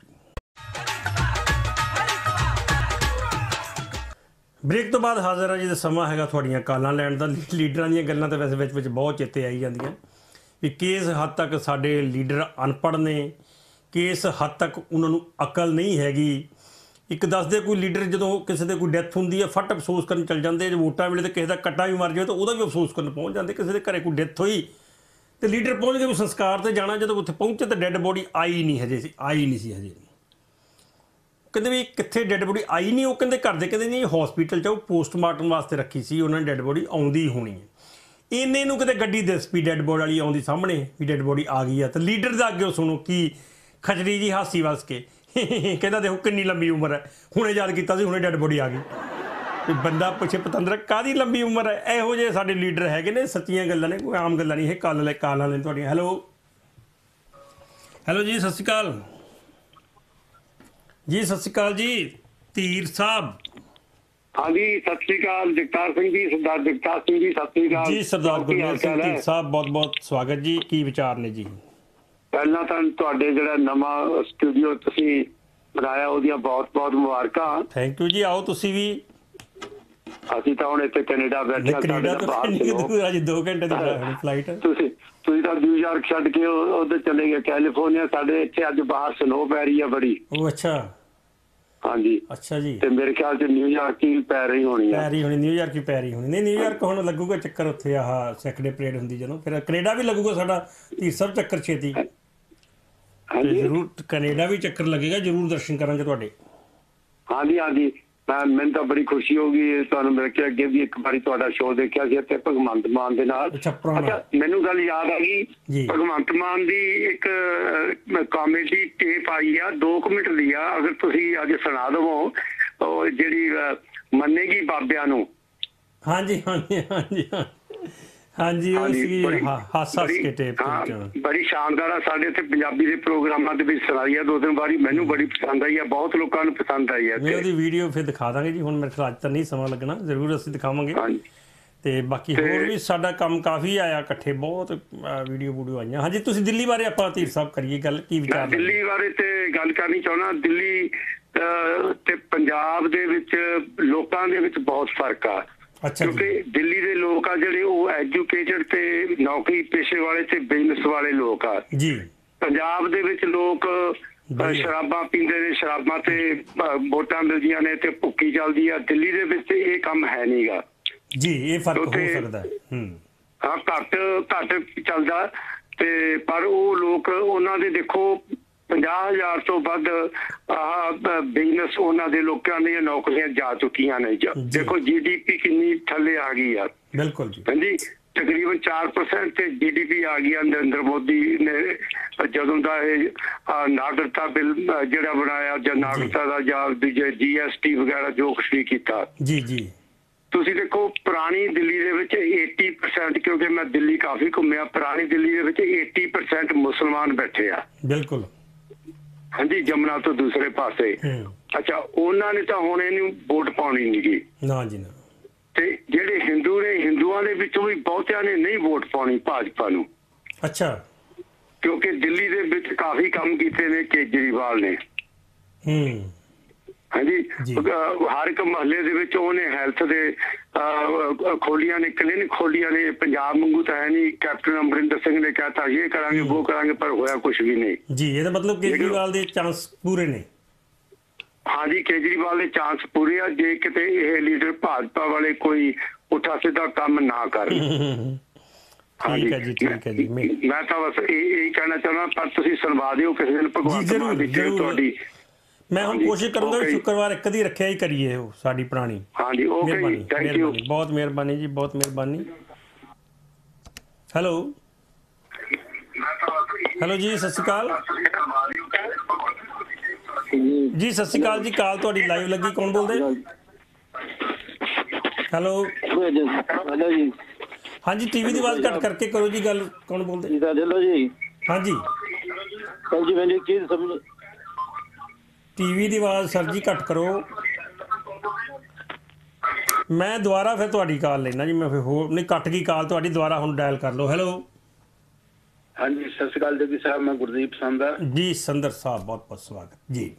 ਬ੍ਰੇਕ ਤੋਂ ਬਾਅਦ ਹਾਜ਼ਰ ਹਾਂ ਜੀ। ਦਾ ਸਮਾਂ ਹੈਗਾ ਤੁਹਾਡੀਆਂ ਕਾਲਾਂ ਲੈਣ ਦਾ। ਲੀਡਰਾਂ ਦੀਆਂ ਗੱਲਾਂ ਤਾਂ ਵੈਸੇ ਵਿੱਚ ਵਿੱਚ ਬਹੁਤ ਚੇਤੇ ਆਈ ਜਾਂਦੀਆਂ ਵੀ ਕਿਸ ਹੱਦ ਤੱਕ ਸਾਡੇ ਲੀਡਰ ਅਨਪੜ੍ਹ ਨੇ, ਕਿਸ ਹੱਦ ਤੱਕ ਉਹਨਾਂ ਨੂੰ ਅਕਲ ਨਹੀਂ ਹੈਗੀ। ਇੱਕ ਦੱਸਦੇ ਕੋਈ ਲੀਡਰ ਜਦੋਂ ਕਿਸੇ ਦੇ ਕੋਈ ਡੈਥ ਹੁੰਦੀ ਹੈ ਫੱਟ ਅਫਸੋਸ ਕਰਨ ਚੱਲ ਜਾਂਦੇ, ਜੇ ਵੋਟਾਂ ਵੇਲੇ ਤਾਂ ਕਿਸੇ ਦਾ ਕੱਟਾ ਵੀ ਮਰ ਜਾਵੇ ਤਾਂ ਉਹਦਾ ਵੀ ਅਫਸੋਸ ਕਰਨ ਪਹੁੰਚ ਜਾਂਦੇ। ਕਿਸੇ ਦੇ ਘਰੇ ਕੋਈ ਡੈਥ ਹੋਈ ਤੇ ਲੀਡਰ ਪਹੁੰਚ ਕੇ ਵੀ ਸੰਸਕਾਰ ਤੇ ਜਾਣਾ, ਜਦੋਂ ਉੱਥੇ ਪਹੁੰਚੇ ਤਾਂ ਡੈੱਡ ਬੋਡੀ ਆਈ ਨਹੀਂ ਹਜੇ ਸੀ ਆਈ ਨਹੀਂ ਸੀ ਹਜੇ। ਕਹਿੰਦੇ ਵੀ ਕਿੱਥੇ ਡੈੱਡ ਬੋਡੀ ਆਈ ਨਹੀਂ? ਉਹ ਕਹਿੰਦੇ ਘਰ ਦੇ ਕਹਿੰਦੇ ਨਹੀਂ ਹੌਸਪੀਟਲ 'ਚ ਉਹ ਪੋਸਟਮਾਰਟਮ ਵਾਸਤੇ ਰੱਖੀ ਸੀ, ਉਹਨਾਂ ਨੇ ਡੈੱਡ ਬੋਡੀ ਆਉਂਦੀ ਹੋਣੀ ਹੈ। ਇੰਨੇ ਨੂੰ ਕਿਤੇ ਗੱਡੀ ਦਿਸ ਪਈ ਡੈੱਡ ਬੋਡੀ ਵਾਲੀ ਆਉਂਦੀ ਸਾਹਮਣੇ ਵੀ ਡੈੱਡ ਬੋਡੀ ਆ ਗਈ ਆ। ਤਾਂ ਲੀਡਰ ਦਾ ਅੱਗੇ ਸੁਣੋ ਕੀ ਖਜਰੀ ਜੀ ਹਾਸੀ ਵਸ ਕੇ ਕਹਿੰਦਾ ਦੇਖੋ ਕਿੰਨੀ ਲੰਬੀ ਉਮਰ ਹੈ, ਹੁਣੇ ਯਾਦ ਕੀਤਾ ਸੀ ਹੁਣੇ ਡੈੱਡ ਬੋਡੀ ਆ ਗਈ। ਬੰਦਾ ਪੁੱਛੇ ਪਤੰਦਰ ਕਾਹਦੀ ਲੰਬੀ ਉਮਰ ਹੈ? ਇਹੋ ਜਿਹੇ ਸਾਡੇ ਲੀਡਰ ਹੈਗੇ ਨੇ, ਸੱਚੀਆਂ ਗੱਲਾਂ ਨੇ, ਕੋਈ ਆਮ ਗੱਲਾਂ ਨਹੀਂ ਇਹ। ਕਾਲ ਲੈ ਕਾਲਾਂ ਨੇ ਤੁਹਾਡੀਆਂ। ਹੈਲੋ ਹੈਲੋ ਜੀ, ਸਤਿ ਸ਼੍ਰੀ ਅਕਾਲ ਜੀ। ਸਤਿ ਸ਼੍ਰੀ ਅਕਾਲ ਜੀ ਧੀਰ ਸਾਹਿਬ। ਹਾਂਜੀ ਸਤਿ ਸ਼੍ਰੀ ਅਕਾਲ ਜਗਤਾਰ ਸਿੰਘ ਜੀ, ਸਰਦਾਰ ਜਗਤਾਰ ਸਿੰਘ ਜੀ, ਸਤਿ ਸ਼੍ਰੀ ਅਕਾਲ ਜੀ। ਸਰਦਾਰ ਗੁਰਮੇਲ ਸਿੰਘ ਧੀਰ ਸਾਹਿਬ, ਬਹੁਤ ਬਹੁਤ ਸਵਾਗਤ ਜੀ। ਕੀ ਵਿਚਾਰ ਨੇ ਜੀ? ਪਹਿਲਾਂ ਤਾਂ ਤੁਹਾਡੇ ਜਿਹੜਾ ਨਵਾਂ ਸਟੂਡੀਓ ਤੁਸੀਂ ਬਣਾਇਆ ਉਹਦੀਆਂ ਬਹੁਤ ਬਹੁਤ ਮੁਬਾਰਕਾਂ। ਥੈਂਕ ਯੂ ਜੀ। ਆਓ ਤੁਸੀਂ ਵੀ। ਅਸੀਂ ਤਾਂ ਹੁਣ ਇੱਥੇ ਕੈਨੇਡਾ ਬੈਠੇ ਹਾਂ। ਕੈਨੇਡਾ ਤੋਂ ਅੱਜ ਦੋ ਘੰਟੇ ਦੀ ਫਲਾਈਟ ਹੈ। ਤੁਸੀਂ ਤੁਸੀਂ ਤਾਂ ਨਿਊਯਾਰਕ ਛੱਡ ਕੇ ਉਧਰ ਚਲੇ ਗਏ ਕੈਲੀਫੋਰਨੀਆ। ਸਾਡੇ ਇੱਥੇ ਅੱਜ ਬਾਹਰ ਸਨੋ ਪੈ ਰਹੀ ਹੈ ਬੜੀ। ਉਹ ਅੱਛਾ ਹਾਂਜੀ ਅੱਛਾ ਜੀ। ਤੇ ਮੇਰੇ ਖਿਆਲ ਚ ਨਿਊਯਾਰਕ ਹੀ ਪੈ ਰਹੀ ਹੋਣੀ ਹੈ। ਪੈ ਰਹੀ ਹੋਣੀ ਨਿਊਯਾਰਕ ਹੀ ਪੈ ਰਹੀ ਹੋਣੀ। ਨਹੀਂ ਨਿਊਯਾਰਕ ਹੁਣ ਲੱਗੂਗਾ ਚੱਕਰ ਉੱਥੇ ਆਹ ਸੈਕੰਡੇ ਪਰੇਡ ਹੁੰਦੀ ਜਦੋਂ, ਫਿਰ ਕੈਨੇਡਾ ਵੀ ਲੱਗੂਗਾ ਸਾਡਾ ਤੀਸਰਾ ਚੱਕਰ ਛੇਤੀ। ਜ਼ਰੂਰ ਕੈਨੇਡਾ ਵੀ ਚੱਕਰ ਲੱਗੇਗਾ, ਜ਼ਰੂਰ ਦਰਸ਼ਨ ਕਰਾਂਗੇ ਤੁਹਾਡੇ। ਹਾਂਜੀ ਹਾਂਜੀ, ਮੈਂ ਮੈਨੂੰ ਤਾਂ ਬੜੀ ਖੁਸ਼ੀ ਹੋ ਗਈ ਤੁਹਾਨੂੰ ਮਿਲ ਕੇ। ਅੱਗੇ ਵੀ ਇੱਕ ਵਾਰੀ ਤੁਹਾਡਾ ਸ਼ੋਅ ਦੇਖਿਆ ਸੀ ਇੱਥੇ ਭਗਵੰਤ ਮਾਨ ਦੇ ਨਾਲ। ਅੱਛਾ ਮੈਨੂੰ ਗੱਲ ਯਾਦ ਆ ਗਈ, ਭਗਵੰਤ ਮਾਨ ਦੀ ਇੱਕ ਕਾਮੇਡੀ ਟੇਪ ਆਈ ਆ ਦੋ ਕੁ ਮਿੰਟ ਦੀ ਆ, ਅਗਰ ਤੁਸੀਂ ਅੱਜ ਸੁਣਾ ਦੇਵੋ ਉਹ ਜਿਹੜੀ ਮੰਨੇਗੀ ਬਾਬਿਆਂ ਨੂੰ। ਹਾਂਜੀ ਹਾਂਜੀ ਹਾਂਜੀ ਹਾਂਜੀ ਉਹ ਸੀ ਹਾਸਾ ਕੇ ਟੇਪ। ਬੜੀ ਸ਼ਾਨਦਾਰ ਆ। ਸਾਡੇ ਇੱਥੇ ਪੰਜਾਬੀ ਦੇ ਪ੍ਰੋਗਰਾਮਾਂ ਦੇ ਵਿੱਚ ਸੁਣਾਈ ਆ ਦੋ ਤਿੰਨ ਵਾਰੀ, ਮੈਨੂੰ ਬੜੀ ਪਸੰਦ ਆਈ ਆ, ਬਹੁਤ ਲੋਕਾਂ ਨੂੰ ਪਸੰਦ ਆਈ ਆ। ਮੈਂ ਉਹਦੀ ਵੀਡੀਓ ਫਿਰ ਦਿਖਾ ਦਾਂਗੇ ਜੀ। ਹੁਣ ਮੇਰੇ ਖਿਆਲ ਅੱਜ ਤਾਂ ਨਹੀਂ ਸਮਾਂ ਲੱਗਣਾ, ਜ਼ਰੂਰ ਅਸੀਂ ਦਿਖਾਵਾਂਗੇ। ਤੇ ਬਾਕੀ ਹੋਰ ਵੀ ਸਾਡਾ ਕੰਮ ਕਾਫੀ ਆਇਆ ਇਕੱਠੇ, ਬਹੁਤ ਵੀਡੀਓ ਵੀਡੀਓ ਆਈਆਂ। ਹਾਂਜੀ, ਤੁਸੀਂ ਦਿੱਲੀ ਬਾਰੇ ਆਪਾਂ ਧੀਰ ਸਾਹਿਬ ਕਰੀਏ ਗੱਲ, ਕੀ ਵਿਚਾਰ? ਦਿੱਲੀ ਬਾਰੇ ਤੇ ਗੱਲ ਕਰਨੀ ਚਾਹੁੰਦਾ। ਦਿੱਲੀ ਤੇ ਪੰਜਾਬ ਦੇ ਵਿੱਚ ਲੋਕਾਂ ਦੇ ਵਿੱਚ ਬਹੁਤ ਫਰਕ ਆ। ਕਿਉਂਕਿ ਦਿੱਲੀ ਦੇ ਲੋਕ ਆ ਜਿਹੜੇ ਉਹ ਐਜੂਕੇਟਡ ਤੇ ਨੌਕਰੀ ਪੇਸ਼ੇ ਵਾਲੇ ਤੇ ਬਿਜ਼ਨਸ ਵਾਲੇ ਲੋਕ ਆ ਜੀ। ਪੰਜਾਬ ਦੇ ਵਿੱਚ ਲੋਕ ਸ਼ਰਾਬਾਂ ਪੀਂਦੇ ਨੇ, ਸ਼ਰਾਬਾਂ ਤੇ ਵੋਟਾਂ ਮਿਲਦੀਆਂ ਨੇ ਤੇ ਭੁੱਕੀ ਚੱਲਦੀ ਆ। ਦਿੱਲੀ ਦੇ ਵਿੱਚ ਇਹ ਕੰਮ ਹੈ ਨਹੀਂਗਾ ਜੀ, ਇਹ ਫਰਕ ਹੋ ਸਕਦਾ ਹੈ। ਹਾਂ, ਘੱਟ ਘੱਟ ਚੱਲਦਾ ਤੇ ਪਰ ਉਹ ਲੋਕ ਉਹਨਾਂ ਦੇ ਦੇਖੋ ਪੰਜਾਹ ਹਜ਼ਾਰ ਤੋਂ ਵੱਧ ਆਹ ਬਿਜ਼ਨਸ ਉਹਨਾਂ ਦੇ ਲੋਕਾਂ ਦੀਆਂ ਨੌਕਰੀਆਂ ਜਾ ਚੁੱਕੀਆਂ ਨੇ। ਦੇਖੋ ਜੀ ਡੀ ਪੀ ਕਿੰਨੀ ਥੱਲੇ ਆ ਗਈ ਆ। ਬਿਲਕੁਲ ਜੀ, ਹਾਂਜੀ, ਤਕਰੀਬਨ ਚਾਰ ਪਰਸੈਂਟ ਤੇ ਜੀ ਡੀ ਪੀ ਆ ਗਈ। ਨਰਿੰਦਰ ਮੋਦੀ ਨੇ ਜਦੋਂ ਦਾ ਇਹ ਨਾਗਰਿਕਤਾ ਬਿੱਲ ਜਿਹੜਾ ਬਣਾਇਆ ਜਾਂ ਨਾਗਰਿਕਤਾ ਦਾ ਜਾਂ ਜੀ ਐਸ ਟੀ ਵਗੈਰਾ ਜੋ ਕੁਛ ਵੀ ਕੀਤਾ ਜੀ ਜੀ ਤੁਸੀਂ ਦੇਖੋ ਪੁਰਾਣੀ ਦਿੱਲੀ ਦੇ ਵਿੱਚ अस्सी परसेंट, ਕਿਉਂਕਿ ਮੈਂ ਦਿੱਲੀ ਕਾਫੀ ਘੁੰਮਿਆ, ਪੁਰਾਣੀ ਦਿੱਲੀ ਦੇ ਵਿੱਚ अस्सी परसेंट ਮੁਸਲਮਾਨ ਬੈਠੇ ਆ। ਬਿਲਕੁਲ, ਹਾਂਜੀ, ਜਮਨਾ ਤੋਂ ਦੂਸਰੇ ਪਾਸੇ। ਅੱਛਾ, ਉਹਨਾਂ ਨੇ ਤਾਂ ਹੁਣ ਇਹਨੂੰ ਵੋਟ ਪਾਉਣੀ ਨਹੀਂ ਗੀ ਨਾ ਜੀ ਨਾ। ਤੇ ਜਿਹੜੇ ਹਿੰਦੂ ਨੇ, ਹਿੰਦੂਆਂ ਦੇ ਵਿੱਚੋਂ ਵੀ ਬਹੁਤਿਆਂ ਨੇ ਨਹੀਂ ਵੋਟ ਪਾਉਣੀ ਭਾਜਪਾ ਨੂੰ। ਅੱਛਾ, ਕਿਉਂਕਿ ਦਿੱਲੀ ਦੇ ਵਿੱਚ ਕਾਫੀ ਕੰਮ ਕੀਤੇ ਨੇ ਕੇਜਰੀਵਾਲ ਨੇ। ਹੂੰ, ਹਾਂਜੀ, ਹਰ ਇੱਕ ਮਹੱਲੇ ਦੇ ਵਿੱਚ ਉਹਨੇ ਹੈਲਥ ਦੇ ਖੋਲੀਆਂ ਨੇ, ਕਲੀਨਿਕ ਖੋਲੀਆਂ ਨੇ। ਪੰਜਾਬ ਵਾਂਗੂ ਤਾਂ ਹੈ ਨਹੀਂ। ਕੈਪਟਨ ਅਮਰਿੰਦਰ ਸਿੰਘ ਨੇ ਕਹਿਤਾ ਇਹ ਕਰਾਂਗੇ ਉਹ ਕਰਾਂਗੇ, ਪਰ ਹੋਇਆ ਕੁਛ ਵੀ ਨਹੀਂ ਜੀ। ਇਹਦਾ ਮਤਲਬ ਕੇਜਰੀਵਾਲ ਦੇ ਚਾਂਸ ਪੂਰੇ ਨੇ। ਹਾਂਜੀ, ਕੇਜਰੀਵਾਲ ਦੇ ਚਾਂਸ ਪੂਰੇ ਆ ਜੇ ਕਿਤੇ ਇਹ ਲੀਡਰ ਭਾਜਪਾ ਵਾਲੇ ਕੋਈ ਪੁੱਠਾ ਸਿੱਧਾ ਕੰਮ ਨਾ ਕਰਨ। ਠੀਕ ਹੈ ਜੀ, ਠੀਕ ਹੈ ਜੀ। ਮੈਂ ਤਾਂ ਬਸ ਇਹ ਕਹਿਣਾ ਚਾਹੁੰਦਾ, ਪਰ ਤੁਸੀਂ ਸੁਣਵਾ ਦਿਓ ਕਿਸੇ ਦਿਨ ਭਗਵੰਤ ਮਾਨ ਦੀ ਤੁਹਾਡੀ। ਮੈਂ ਹੁਣ ਕੋਸ਼ਿਸ਼ ਕਰੂੰਗਾ ਸ਼ੁੱਕਰਵਾਰ ਇੱਕ ਦੀ ਰੱਖਿਆ ਹੀ ਕਰੀਏ ਉਹ ਸਾਡੀ ਪੁਰਾਣੀ। ਹਾਂਜੀ, ਓਕੇ, ਥੈਂਕ ਯੂ, ਬਹੁਤ ਮਿਹਰਬਾਨੀ ਜੀ, ਬਹੁਤ ਮਿਹਰਬਾਨੀ। ਹੈਲੋ ਹੈਲੋ ਜੀ, ਸਤਿ ਸ਼੍ਰੀ ਅਕਾਲ ਜੀ। ਸਤਿ ਸ਼੍ਰੀ ਅਕਾਲ ਜੀ, ਕਾਲ ਤੁਹਾਡੀ ਲਾਈਵ ਲੱਗੀ, ਕੌਣ ਬੋਲਦੇ? ਹੈਲੋ ਹੈਲੋ ਜੀ, ਹਾਂਜੀ, ਟੀਵੀ ਦੀ ਆਵਾਜ਼ ਘੱਟ ਕਰਕੇ ਕਰੋ ਜੀ ਗੱਲ, ਕੌਣ ਬੋਲਦੇ? ਹੈਲੋ ਜੀ, ਹਾਂਜੀ ਜੀ, ਮੈਨੂੰ ਕੀ ਸਮਝ ਟੀਵੀ ਦੀ ਆਵਾਜ਼ ਸਰ ਜੀ ਘੱਟ ਕਰੋ। ਮੈਂ ਦੁਬਾਰਾ ਫਿਰ ਤੁਹਾਡੀ ਕਾਲ ਲੈਣਾ ਜੀ, ਮੈਂ ਫਿਰ ਹੋਰ ਨਹੀਂ ਕੱਟ ਗਈ ਕਾਲ ਤੁਹਾਡੀ, ਦੁਬਾਰਾ ਹੁਣ ਡਾਇਲ ਕਰ ਲਓ। ਹੈਲੋ, ਹਾਂਜੀ, ਸਤਿ ਸ਼੍ਰੀ ਅਕਾਲ ਜੀ ਸਾਹਿਬ, ਮੈਂ ਗੁਰਦੀਪ ਸੰਦਰ ਜੀ। ਸੰਦਰ ਸਾਹਿਬ, ਬਹੁਤ ਬਹੁਤ ਸਵਾਗਤ ਜੀ।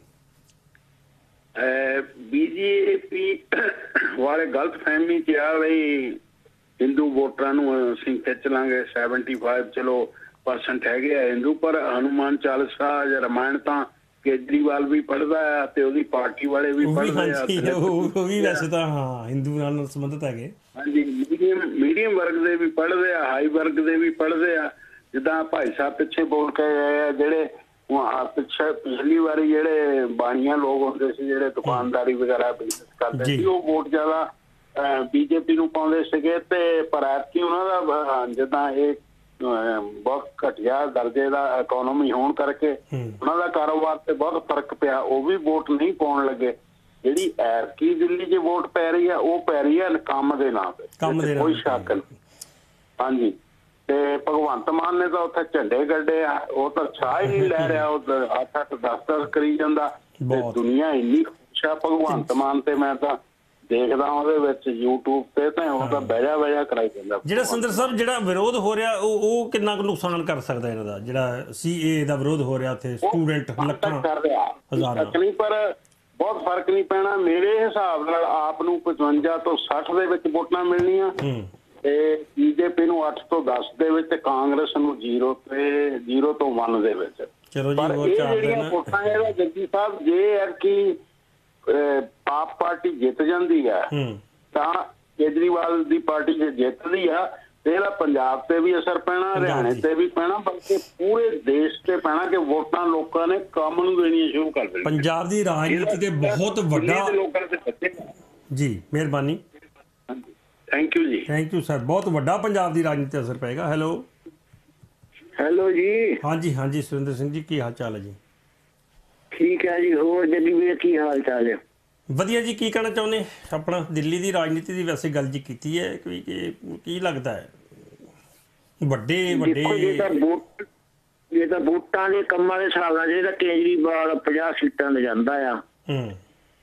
ਬੀਜੇਪੀ ਵਾਲੇ ਗਲਤ ਫਹਿਮੀ ਚ ਆ ਬਈ ਹਿੰਦੂ ਵੋਟਰਾਂ ਨੂੰ ਅਸੀਂ ਖਿੱਚ ਲਾਂਗੇ, ਸੈਵਨਟੀ ਫਾਈਵ ਚਲੋ ਪਰਸੈਂਟ ਹੈਗੇ ਆ ਹਿੰਦੂ, ਪਰ ਹਨੂੰਮਾਨ ਚਾਲੀਸਾ ਜਾਂ ਰਾਮਾਇਣ ਤਾਂ ਕੇਜਰੀਵਾਲ ਵੀ ਪੜ੍ਹਦਾ ਆ ਤੇ ਉਹਦੀ ਪਾਰਟੀ ਵਾਲੇ ਵੀ ਪੜ੍ਹਦੇ ਆ। ਉਹ ਵੀ ਵੈਸੇ ਤਾਂ ਹਾਂ ਹਿੰਦੂ ਨਾਲ ਸੰਬੰਧਿਤ ਹੈਗੇ। ਹਾਂਜੀ, ਮੀਡੀਅਮ ਮੀਡੀਅਮ ਵਰਗ ਦੇ ਵੀ ਪੜ੍ਹਦੇ ਆ, ਹਾਈ ਵਰਗ ਦੇ ਵੀ ਪੜ੍ਹਦੇ ਆ। ਜਿੱਦਾਂ ਭਾਈ ਸਾਹਿਬ ਪਿੱਛੇ ਬੋਲ ਕੇ ਗਏ ਆ, ਜਿਹੜੇ ਪਿੱਛੇ ਪਿਛਲੀ ਵਾਰੀ ਜਿਹੜੇ ਬਾਣੀਆਂ ਲੋਕ ਹੁੰਦੇ ਸੀ, ਜਿਹੜੇ ਦੁਕਾਨਦਾਰੀ ਵਗੈਰਾ ਬਿਜ਼ਨਸ ਕਰਦੇ ਸੀ, ਉਹ ਵੋਟ ਜ਼ਿਆਦਾ ਬੀਜੇਪੀ ਨੂੰ ਪਾਉਂਦੇ ਸੀਗੇ। ਤੇ ਪਰ ਐਤਕੀ ਉਹਨਾਂ ਦਾ ਜਿੱਦਾਂ ਇਹ ਬਹੁਤ ਘਟੀਆ ਦਰਜੇ ਦਾ ਇਕੋਨਮੀ ਹੋਣ ਕਰਕੇ ਉਹਨਾਂ ਦਾ ਕਾਰੋਬਾਰ ਤੇ ਬਹੁਤ ਫਰਕ ਪਿਆ, ਉਹ ਵੀ ਵੋਟ ਨਹੀਂ ਪਾਉਣ ਲੱਗੇ। ਜਿਹੜੀ ਐਤਕੀ ਦਿੱਲੀ 'ਚ ਵੋਟ ਪੈ ਰਹੀ ਆ, ਉਹ ਪੈ ਰਹੀ ਆ ਕੰਮ ਦੇ ਨਾਂ ਤੇ, ਕੋਈ ਸ਼ੱਕ ਨਹੀਂ। ਹਾਂਜੀ, ਤੇ ਭਗਵੰਤ ਮਾਨ ਨੇ ਤਾਂ ਉੱਥੇ ਝੰਡੇ ਗੱਡੇ ਆ, ਉਹ ਤਾਂ ਛਾਹ ਹੀ ਨਹੀਂ ਲੈ ਰਿਹਾ, ਉਹ ਅੱਠ ਅੱਠ ਦਸ ਦਸ ਕਰੀ ਜਾਂਦਾ। ਦੁਨੀਆ ਇੰਨੀ ਖੁਸ਼ ਆ ਭਗਵੰਤ ਮਾਨ ਤੇ, ਮੈਂ ਤਾਂ ਦੇਖਦਾ ਉਹਦੇ ਵਿੱਚ YouTube ਤੇ ਤਾਂ ਉਹ ਤਾਂ ਬਹਿਜਾ ਬਹਿਜਾ ਕਰਾਈ ਜਾਂਦਾ। ਜਿਹੜਾ ਸੰਦਰ ਸਾਹਿਬ ਜਿਹੜਾ ਵਿਰੋਧ ਹੋ ਰਿਹਾ, ਉਹ ਉਹ ਕਿੰਨਾ ਕੁ ਨੁਕਸਾਨ ਕਰ ਸਕਦਾ ਇਹਨਾਂ ਦਾ, ਜਿਹੜਾ ਸੀਏ ਦਾ ਵਿਰੋਧ ਹੋ ਰਿਹਾ ਉੱਥੇ ਸਟੂਡੈਂਟ ਲੱਖਾਂ ਕਰ ਰਿਹਾ ਹਜ਼ਾਰਾਂ ਨਹੀਂ, ਪਰ ਬਹੁਤ ਫਰਕ ਨਹੀਂ ਪੈਣਾ ਮੇਰੇ ਹਿਸਾਬ ਨਾਲ। ਆਪ ਨੂੰ ਪਚਵੰਜਾ ਤੋਂ ਸੱਠ ਦੇ ਵਿੱਚ ਵੋਟਾਂ ਮਿਲਣੀਆਂ ਤੇ ਬੀਜੇਪੀ ਨੂੰ ਅੱਠ ਤੋਂ ਦਸ ਦੇ ਵਿੱਚ, ਕਾਂਗਰਸ ਨੂੰ ਜ਼ੀਰੋ ਤੇ ਜ਼ੀਰੋ ਤੋਂ ਇੱਕ ਦੇ ਵਿੱਚ। ਚਲੋ ਜੀ, ਇਹ ਜਿਹੜੀਆਂ ਵੋਟਾਂ ਇਹਦਾ ਜੱਗੀ ਸਾਹਿਬ, ਜੇ ਹੈ ਕਿ ਆਪ ਪਾਰਟੀ ਜਿੱਤ ਜਾਂਦੀ ਹੈ ਤਾਂ ਕੇਜਰੀਵਾਲ ਦੀ ਪਾਰਟੀ ਜੇ ਜਿੱਤਦੀ ਆ ਤੇ ਇਹਦਾ ਪੰਜਾਬ ਤੇ ਵੀ ਅਸਰ ਪੈਣਾ, ਹਰਿਆਣੇ ਤੇ ਵੀ ਪੈਣਾ, ਬਲਕਿ ਪੂਰੇ ਦੇਸ਼ ਤੇ ਪੈਣਾ ਕਿ ਵੋਟਾਂ ਲੋਕਾਂ ਨੇ ਕੰਮ ਨੂੰ ਦੇਣੀਆਂ ਸ਼ੁਰੂ ਕਰ ਦੇਣੀਆਂ। ਪੰਜਾਬ ਦੀ ਰਾਜਨੀਤੀ ਤੇ ਬਹੁਤ ਵੱਡਾ ਜੀ, ਮਿਹਰਬਾਨੀ, ਥੈਂਕ ਯੂ ਜੀ, ਥੈਂਕ ਯੂ ਸਰ, ਬਹੁਤ ਵੱਡਾ ਪੰਜਾਬ ਦੀ ਰਾਜਨੀਤੀ ਤੇ ਅਸਰ ਪਏਗਾ। ਹੈਲੋ ਹੈਲੋ ਜੀ, ਹਾਂਜੀ ਹਾਂਜੀ, ਸੁਰਿੰਦਰ ਸਿੰਘ ਜੀ, ਕੀ ਹਾਲ ਚਾਲ ਹੈ ਜੀ? ਠੀਕ ਹੈ ਜੀ, ਹੋਰ ਜੱਗੀ ਵੀਰ ਕੀ ਹਾਲ ਚਾਲ ਹੈ? ਵਧੀਆ ਜੀ। ਕੀ ਕਹਿਣਾ ਚਾਹੁੰਦੇ ਆਪਣਾ ਦਿੱਲੀ ਦੀ ਰਾਜਨੀਤੀ ਦੀ ਵੈਸੇ ਗੱਲ ਜੀ ਕੀਤੀ ਹੈ, ਕੋਈ ਕੀ ਲੱਗਦਾ ਹੈ ਵੱਡੇ ਵੱਡੇ ਇਹ ਤਾਂ ਵੋਟਾਂ ਦੇ ਕੰਮਾਂ ਦੇ ਹਿਸਾਬ ਨਾਲ ਜਿਹੜਾ ਕੇਜਰੀਵਾਲ ਪੰਜਾਹ ਸੀਟਾਂ ਤੇ ਜਾਂਦਾ ਆ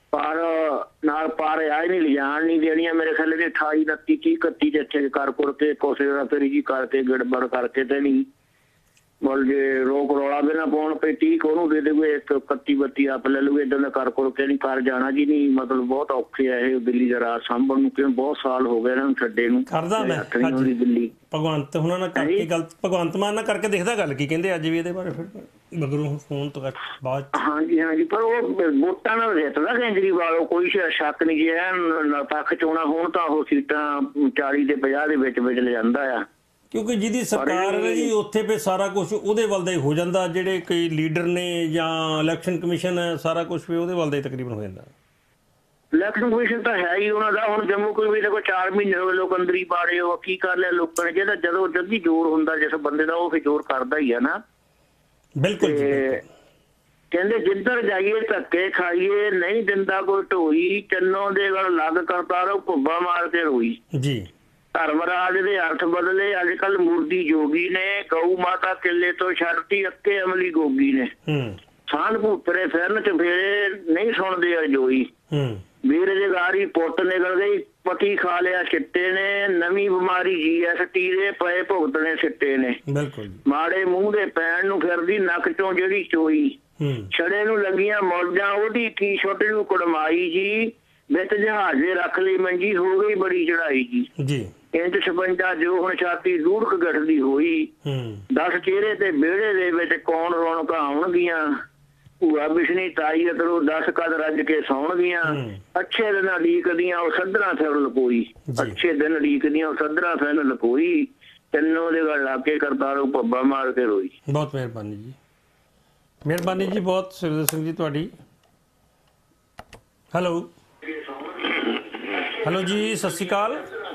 ਪਰ ਨਾਲ ਪਾਰ ਆ ਹੀ ਨਹੀਂ ਲਿਜਾਣ ਨਹੀਂ ਦੇਣੀਆਂ ਮੇਰੇ ਖਿਆਲ ਦੇ ਅਠਾਈ ਉਨੱਤੀ ਤੀਹ ਇਕੱਤੀ ਦੇ ਇੱਥੇ ਕਰ ਕੁਰ ਕੇ ਕੋਸੇ ਦਾ ਫੇਰੀ ਜੀ ਕਰਕੇ ਗੜਬੜ ਕਰਕੇ ਤੇ ਨਹੀਂ ਬੋਲ ਜੇ ਰੋਕ ਰੌਲਾ ਵੀ ਨਾ ਪਾਉਣ ਪਈ ਤੀਹ ਉਹਨੂੰ ਦੇ ਦੇਵੇ ਇੱਕ ਇਕੱਤੀ ਬੱਤੀ ਆਪ ਲੈ ਲਵੇ ਏਦਾਂ ਦਾ ਕਰ ਕੁਰ ਕੇ ਨਹੀਂ ਕਰ ਜਾਣਾ ਜੀ ਨਹੀਂ ਮਤਲਬ ਬਹੁਤ ਔਖੇ ਆ ਇਹ ਦਿੱਲੀ ਦਾ ਰਾਜ ਸਾਂਭਣ ਨੂੰ ਕਿਉਂ ਬਹੁਤ ਸਾਲ ਹੋ ਗਏ ਇਹਨਾਂ ਨੂੰ ਛੱਡੇ ਨੂੰ ਕਰਦਾ ਮੈਂ ਦਿੱਲੀ ਭਗਵੰਤ ਹੁਣਾਂ ਨਾਲ ਕਰਕੇ ਗੱਲ ਭਗਵੰਤ ਮਾਨ ਨਾਲ ਕਰਕੇ ਦੇਖਦਾ ਗੱਲ ਕੀ ਕਹਿੰਦੇ ਅੱਜ ਵੀ ਇਹਦੇ ਬਾਰੇ ਫਿਰ ਮਗਰੋਂ ਫੋਨ ਤੋਂ ਬਾਅਦ ਹਾਂਜੀ ਹਾਂਜੀ ਪਰ ਉਹ ਵੋਟਾਂ ਨਾਲ ਜਿੱਤਦਾ ਕੇਜਰੀਵਾਲ ਕੋਈ ਸ਼ੱਕ ਨਹੀਂ ਜੇ ਪੱਖ ਚੋਣਾਂ ਹੋਣ ਤਾਂ ਉਹ ਸੀਟਾਂ ਚਾਲੀ ਦੇ ਪੰਜਾਹ ਦੇ ਵਿੱਚ ਵਿੱਚ ਲੈ ਜਾਂਦਾ ਆ ਕਿਉਂਕਿ ਜਿਹਦੀ ਸਰਕਾਰ ਹੈ ਜੀ ਉੱਥੇ ਫਿਰ ਸਾਰਾ ਕੁਝ ਉਹਦੇ ਵੱਲ ਦਾ ਹੀ ਹੋ ਜਾਂਦਾ ਜਿਹੜੇ ਕਈ ਲੀਡਰ ਨੇ ਜਾਂ ਇਲੈਕਸ਼ਨ ਕਮਿਸ਼ਨ ਹੈ ਸਾਰਾ ਕੁਝ ਵੀ ਉਹਦੇ ਵੱਲ ਦਾ ਹੀ ਤਕਰੀਬਨ ਹੋ ਜਾਂਦਾ ਇਲੈਕਸ਼ਨ ਕਮਿਸ਼ਨ ਤਾਂ ਹੈ ਹੀ ਉਹਨਾਂ ਦਾ ਹੁਣ ਜੰਮੂ ਕਸ਼ਮੀਰ ਦੇ ਕੋਈ ਚਾਰ ਮਹੀਨੇ ਹੋ ਗਏ ਲੋਕ ਅੰਦਰੀ ਬਾੜੇ ਉਹ ਕੀ ਕਰ ਲਿਆ ਲੋਕਾਂ ਨੇ ਜਿਹੜਾ ਜਦੋਂ ਜੱਦੀ ਜ਼ੋਰ ਹੁੰਦਾ ਜਿਸ ਬੰਦੇ ਦਾ ਉਹ ਫਿਰ ਜ਼ੋਰ ਕਰਦਾ ਹੀ ਆ ਨਾ ਬਿਲਕੁਲ ਕਹਿੰਦੇ ਜਿੱਧਰ ਜਾਈਏ ਧੱਕੇ ਖਾਈਏ ਨਹੀਂ ਦਿੰਦਾ ਕੋਈ ਢੋਈ ਚੰਨੋਂ ਦੇ ਗੱਲ ਲੱਗ ਕਰਦਾ ਰੋ ਭੁੱਬਾ ਮਾਰ ਕੇ ਰੋਈ ਜੀ ਧਰਮ ਰਾਜ ਦੇ ਅਰਥ ਬਦਲੇ ਅੱਜ ਕੱਲ ਮੂਰਤੀ ਜੋਗੀ ਨੇ ਗਊ ਮਾਤਾ ਕਿੱਲੇ ਤੋਂ ਛੱਡਤੀ ਅੱਕੇ ਅਮਲੀ ਗੋਗੀ ਨੇ ਸਾਨ ਭੂਤਰੇ ਫਿਰਨ ਚ ਫੇਰੇ ਨਹੀਂ ਸੁਣਦੇ ਅਜੋਈ ਬੇਰੁਜ਼ਗਾਰੀ ਪੁੱਤ ਨਿਕਲ ਗਈ ਪਤੀ ਖਾ ਲਿਆ ਚਿੱਟੇ ਨੇ ਨਵੀਂ ਬਿਮਾਰੀ ਜੀ ਐਸ ਟੀ ਦੇ ਪਏ ਭੁਗਤਣੇ ਸਿੱਟੇ ਨੇ ਬਿਲਕੁਲ ਮਾੜੇ ਮੂੰਹ ਦੇ ਪੈਣ ਨੂੰ ਫਿਰਦੀ ਨੱਕ ਚੋਂ ਜਿਹੜੀ ਚੋਈ ਛੜੇ ਨੂੰ ਲੱਗੀਆਂ ਮੌਜਾਂ ਉਹਦੀ ਕੀ ਛੋਟੇ ਨੂੰ ਕੁੜਮਾਈ ਜੀ ਵਿੱਚ ਜਹਾਜ਼ੇ ਰੱਖ ਲਈ ਮੰਜੀ ਹੋ ਗਈ ਬੜੀ ਚੜਾਈ ਜੀ ਜੀ ਇੰਚ ਛਪੰਜਾ ਜੋ ਹੁਣ ਛਾਤੀ ਰੂੜਕ ਗੱਠਦੀ ਹੋਈ ਦਸ ਚਿਹਰੇ ਤੇ ਵਿਹੜੇ ਦੇ ਵਿੱਚ ਕੌਣ ਰੌਣਕਾਂ ਆਉਣਗੀਆਂ ਭੂਆ ਬਿਸ਼ਨੀ ਤਾਈ ਅਤਰੋ ਦਸ ਕਦ ਰੱਜ ਕੇ ਸੌਣਗੀਆਂ ਅੱਛੇ ਦਿਨ ਲੀਕਦੀਆਂ ਉਹ ਸੱਧਰਾਂ ਫਿਰ ਲਕੋਈ ਅੱਛੇ ਦਿਨ ਲੀਕਦੀਆਂ ਉਹ ਸੱਧਰਾਂ ਫਿਰ ਲਕੋਈ ਤੈਨੂੰ ਦੇ ਗੱਲ ਲਾ ਕੇ ਕਰਤਾਰੋ ਭੱਬਾ ਮਾਰ ਕੇ ਰੋਈ ਬਹੁਤ ਮਿਹਰਬਾਨੀ ਜੀ ਮਿਹਰਬਾਨੀ ਜੀ ਬਹੁਤ ਸੁਰਿੰਦਰ ਸਿੰਘ ਜੀ ਤੁਹਾਡੀ ਹੈਲੋ ਹੈਲੋ ਜੀ ਸਤਿ ਸ਼੍ਰੀ ਅਕਾਲ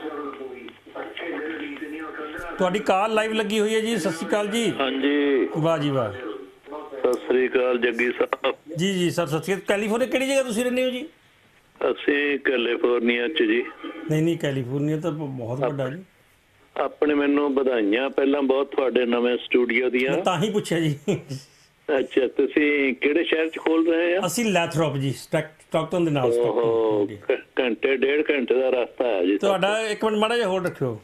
ਤੁਹਾਡੀ ਕਾਲ ਲਾਈਵ ਲੱਗੀ ਹੋਈ ਹੈ ਜੀ ਸਤਿ ਸ਼੍ਰੀ ਅਕਾਲ ਜੀ ਹਾਂਜੀ ਵਾਹ ਜੀ ਵਾਹ ਸਤਿ ਸ੍ਰੀ ਅਕਾਲ ਜੱਗੀ ਸਾਹਿਬ ਜੀ ਜੀ ਸਰ ਸਤਿ ਸ਼੍ਰੀ ਅਕਾਲ ਕੈਲੀਫੋਰਨੀਆ ਕਿਹੜੀ ਜਗ੍ਹਾ ਤੁਸੀਂ ਰਹਿੰਦੇ ਹੋ ਜੀ ਅਸੀਂ ਕੈਲੀਫੋਰਨੀਆ ਚ ਜੀ ਨਹੀਂ ਨਹੀਂ ਕੈਲੀਫੋਰਨੀਆ ਤਾਂ ਬਹੁਤ ਵੱਡਾ ਜੀ ਆਪਣੇ ਮੈਨੂੰ ਵਧਾਈਆਂ ਪਹਿਲਾਂ ਬਹੁਤ ਤੁਹਾਡੇ ਨਵੇਂ ਸਟੂਡੀਓ ਦੀਆਂ ਤਾਂ ਹੀ ਪੁੱਛਿਆ ਜੀ ਅੱਛਾ ਤੁਸੀਂ ਕਿਹੜੇ ਸ਼ਹਿਰ ਚ ਖੋਲ ਰਹੇ ਆ ਅਸੀਂ ਲੈਥਰੋਪ ਜੀ ਸਟਾਕਟਨ ਦੇ ਨਾਲ ਘੰਟੇ ਡੇਢ ਘੰਟੇ ਦਾ ਰਸਤਾ ਹੈ ਜੀ ਤੁਹਾਡਾ ਇੱਕ ਮਿੰਟ ਮਾੜਾ ਜਿਹਾ ਹੋਲਡ ਰੱਖਿਓ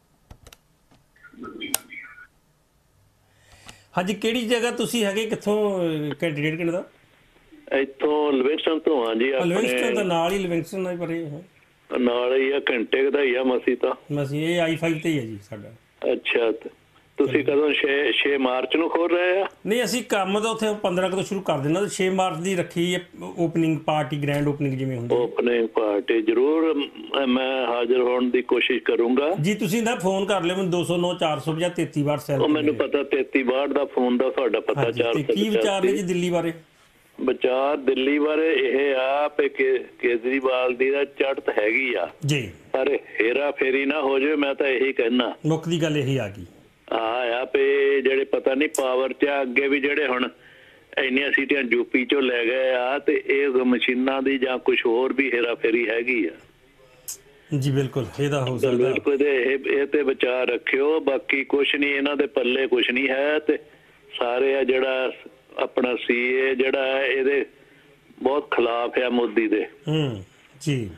ਹਾਂਜੀ ਕਿਹੜੀ ਜਗ੍ਹਾ ਤੁਸੀਂ ਹੈਗੇ ਕਿੱਥੋਂ ਘੰਟੇ ਡੇਢ ਘੰਟੇ ਦਾ ਇੱਥੋਂ ਲਿਵਿੰਗਸਟਨ ਤੋਂ ਆ ਜੀ ਲਿਵਿੰਗਸਟਨ ਦਾ ਨਾਲ ਹੀ ਲਿਵਿੰਗਸਟਨ ਨਾਲ ਪਰੇ ਨਾਲ ਹੀ ਆ ਘੰਟੇ ਦਾ ਹੀ ਆ ਮਸੀ ਤਾਂ ਮਸੀ ਇਹ ਆਈ ਫਾਈਵ ਤੇ ਹੀ ਹੈ ਜੀ ਸਾਡਾ ਅੱਛਾ ਤੁਸੀਂ ਕਦੋਂ ਛੇ ਮਾਰਚ ਨੂੰ ਖੋਲ ਰਹੇ ਆ ਨਹੀਂ ਅਸੀਂ ਕੰਮ ਤਾਂ ਉੱਥੇ ਪੰਦਰਾਂ ਤੋਂ ਸ਼ੁਰੂ ਕਰ ਦਿੰਦਾ ਛੇ ਮਾਰਚ ਦੀ ਰੱਖੀ ਹੈ ਓਪਨਿੰਗ ਪਾਰਟੀ ਗ੍ਰੈਂਡ ਓਪਨਿੰਗ ਜਿਵੇਂ ਹੁੰਦੀ ਓਪਨਿੰਗ ਪਾਰਟੀ ਜ਼ਰੂਰ ਮੈਂ ਹਾਜ਼ਰ ਹੋਣ ਦੀ ਕੋਸ਼ਿਸ਼ ਕਰੂੰਗਾ ਜੀ ਤੁਸੀਂ ਨਾ ਫੋਨ ਕਰ ਲਿਓ ਮੈਨੂੰ ਦੋ ਸੌ ਨੌ ਚਾਰ ਸੌ ਜਾਂ ਤੇਤੀ ਬਾਹਠ ਸੈਲ ਉਹ ਮੈਨੂੰ ਪਤਾ ਤੇਤੀ ਬਾਹਠ ਦਾ ਫੋਨ ਦਾ ਤੁਹਾਡਾ ਪਤਾ ਚਾਰ ਕੀ ਵਿਚਾਰ ਨੇ ਜੀ ਦਿੱਲੀ ਬਾਰੇ ਵਿਚਾਰ ਦਿੱਲੀ ਬਾਰੇ ਇਹ ਆ ਕਿ ਕੇਜਰੀਵਾਲ ਦੀ ਦਾ ਚੜ੍ਹਤ ਹੈਗੀ ਆ ਜੀ ਪਰ ਹੇਰਾ ਫੇਰੀ ਨਾ ਹੋ ਜਾਵੇ ਮੈਂ ਤਾਂ ਇਹੀ ਕਹਿਣਾ ਮੁੱਖ ਦੀ ਗੱਲ ਇਹੀ ਆ ਗਈ ਆ ਪੇ ਜਿਹੜੇ ਪਤਾ ਨਹੀਂ ਪਾਵਰ ਚ ਅੱਗੇ ਵੀ ਜਿਹੜੇ ਹੁਣ ਇੰਨੀਆਂ ਸੀਟਾਂ ਯੂਪੀ ਚੋਂ ਲੈ ਗਏ ਆ ਤੇ ਇਹ ਮਸ਼ੀਨਾਂ ਦੀ ਜਾਂ ਕੁਝ ਹੋਰ ਵੀ ਹੇਰਾ ਫੇਰੀ ਹੈਗੀ ਆ ਜੀ ਬਿਲਕੁਲ ਇਹਦਾ ਹੋ ਸਕਦਾ ਬਿਲਕੁਲ ਇਹ ਇਹ ਤੇ ਵਿਚਾਰ ਰੱਖਿਓ ਬਾਕੀ ਕੁਛ ਨਹੀਂ ਇਹਨਾਂ ਦੇ ਪੱਲੇ ਕੁਛ ਨਹੀਂ ਹੈ ਤੇ ਸਾਰੇ ਆ ਜਿਹੜਾ ਆਪਣਾ ਸੀਏ ਜਿਹੜਾ ਇਹਦੇ ਬਹੁਤ ਖਿਲਾਫ ਆ ਮੋਦੀ ਦੇ ਹੂੰ ਜੀ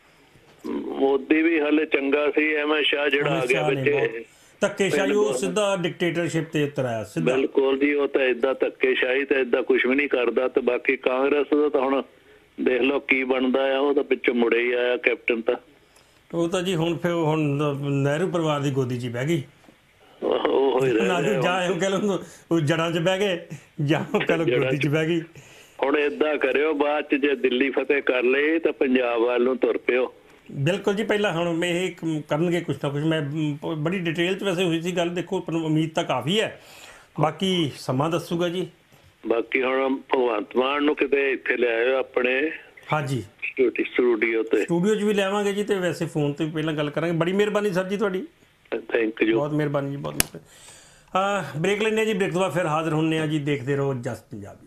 ਮੋਦੀ ਵੀ ਹਲੇ ਚੰਗਾ ਸੀ ਅਹਿਮਦ ਸ਼ਾਹ ਜਿਹੜਾ ਆ ਗਿਆ ਵਿੱਚ ਧੱਕੇਸ਼ਾਹੀ ਉਹ ਸਿੱਧਾ ਡਿਕਟੇਟਰਸ਼ਿਪ ਤੇ ਉਤਰਿਆ ਸਿੱਧਾ ਬਿਲਕੁਲ ਜੀ ਉਹ ਤਾਂ ਏਦਾਂ ਧੱਕੇਸ਼ਾਹੀ ਤੇ ਏਦਾਂ ਕੁਝ ਵੀ ਨਹੀਂ ਕਰਦਾ ਤੇ ਬਾਕੀ ਕਾਂਗਰਸ ਦਾ ਤਾਂ ਹੁਣ ਦੇਖ ਲਓ ਕੀ ਬਣਦਾ ਆ ਉਹ ਤਾਂ ਪਿੱਛੋਂ ਮੁੜੇ ਹੀ ਆਇਆ ਕੈਪਟਨ ਤਾਂ ਉਹ ਤਾਂ ਜੀ ਹੁਣ ਫਿਰ ਹੁਣ ਨਹਿਰੂ ਪਰਿਵਾਰ ਦੀ ਗੋਦੀ 'ਚ ਬਹਿ ਗਈ ਉਹ ਹੋਈ ਜਾਂ ਉਹ ਕਹਿ ਲਓ ਉਹ ਜੜਾਂ 'ਚ ਬਹਿ ਗਏ ਜਾਂ ਉਹ ਕਹਿ ਲਓ ਗੋਦੀ 'ਚ ਬਹਿ ਗਈ ਹੁਣ ਏਦਾਂ ਕਰਿਓ ਬਾਅਦ 'ਚ ਜੇ ਦਿੱਲੀ ਫਤਿਹ ਕਰ ਲਏ ਤਾਂ ਪੰਜਾਬ ਵੱਲ ਨੂੰ ਤੁਰ ਪਿਓ ਬਿਲਕੁਲ ਜੀ ਪਹਿਲਾਂ ਹੁਣ ਮੈਂ ਇਹ ਕਰਨਗੇ ਕੁਛ ਨਾ ਕੁਛ ਮੈਂ ਬੜੀ ਡਿਟੇਲ 'ਚ ਵੈਸੇ ਹੋਈ ਸੀ ਗੱਲ ਦੇਖੋ ਉਮੀਦ ਤਾਂ ਕਾਫੀ ਹੈ ਬਾਕੀ ਸਮਾਂ ਦੱਸੂਗਾ ਜੀ ਬਾਕੀ ਹੁਣ ਭਗਵੰਤ ਮਾਨ ਨੂੰ ਕਿਤੇ ਇੱਥੇ ਲਿਆਇਓ ਆਪਣੇ ਹਾਂਜੀ ਸਟੂਡੀਓ ਤੇ ਸਟੂਡੀਓ 'ਚ ਵੀ ਲਿਆਵਾਂਗੇ ਜੀ ਤੇ ਵੈਸੇ ਫੋਨ ਤੇ ਵੀ ਪਹਿਲਾਂ ਗੱਲ ਕਰਾਂਗੇ ਬੜੀ ਮਿਹਰਬਾਨੀ ਸਰ ਜੀ ਤੁਹਾਡੀ ਥੈਂਕ ਯੂ ਬਹੁਤ ਮਿਹਰਬਾਨੀ ਜੀ ਬਹੁਤ ਹਾਂ ਬ੍ਰੇਕ ਲੈਂਦੇ ਜੀ ਬ੍ਰੇਕ ਤੋਂ ਬਾਅਦ ਫਿਰ ਹਾਜ਼ਰ ਹੁੰਦੇ ਆ ਜੀ ਦੇਖਦੇ ਰਹੋ ਜਸ ਪੰਜਾਬੀ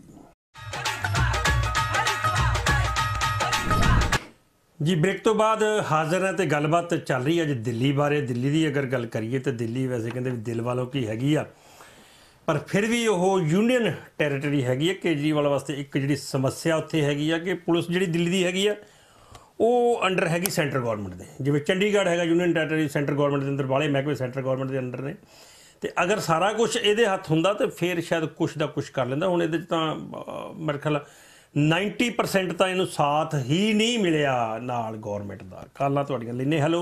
ਜੀ ਬ੍ਰੇਕ ਤੋਂ ਬਾਅਦ ਹਾਜ਼ਰ ਹੈ ਤੇ ਗੱਲਬਾਤ ਚੱਲ ਰਹੀ ਹੈ ਅੱਜ ਦਿੱਲੀ ਬਾਰੇ ਦਿੱਲੀ ਦੀ ਅਗਰ ਗੱਲ ਕਰੀਏ ਤਾਂ ਦਿੱਲੀ ਵੈਸੇ ਕਹਿੰਦੇ ਵੀ ਦਿਲ ਵਾਲੋਂ ਕੀ ਹੈਗੀ ਆ ਪਰ ਫਿਰ ਵੀ ਉਹ ਯੂਨੀਅਨ ਟੈਰੀਟਰੀ ਹੈਗੀ ਹੈ ਕੇਜਰੀਵਾਲ ਵਾਸਤੇ। ਇੱਕ ਜਿਹੜੀ ਸਮੱਸਿਆ ਉੱਥੇ ਹੈਗੀ ਆ ਕਿ ਪੁਲਿਸ ਜਿਹੜੀ ਦਿੱਲੀ ਦੀ ਹੈਗੀ ਆ ਉਹ ਅੰਡਰ ਹੈਗੀ ਸੈਂਟਰ ਗੌਰਮੈਂਟ ਦੇ। ਜਿਵੇਂ ਚੰਡੀਗੜ੍ਹ ਹੈਗਾ ਯੂਨੀਅਨ ਟੈਰੀਟਰੀ ਸੈਂਟਰ ਗੌਰਮੈਂਟ ਦੇ ਅੰਦਰ, ਵਾਲੇ ਮਹਿਕਮੇ ਸੈਂਟਰ ਗੌਰਮੈਂਟ ਦੇ ਅੰਡਰ ਨੇ। ਅਤੇ ਅਗਰ ਸਾਰਾ ਕੁਛ ਇਹਦੇ ਹੱਥ ਹੁੰਦਾ ਤਾਂ ਫਿਰ ਸ਼ਾਇਦ ਕੁਛ ਦਾ ਕੁਛ ਕਰ ਲੈਂਦਾ। ਹੁਣ ਇਹਦੇ 'ਚ ਤਾਂ ਮੇਰੇ ਖਿਆਲ ਨਾਈਨਟੀ ਪਰਸੈਂਟ ਤਾਂ ਇਹਨੂੰ ਸਾਥ ਹੀ ਨਹੀਂ ਮਿਲਿਆ ਨਾਲ ਗੌਰਮੈਂਟ ਦਾ। ਕਾਲਾਂ ਤੁਹਾਡੀਆਂ ਲੈਂਦੇ। ਹੈਲੋ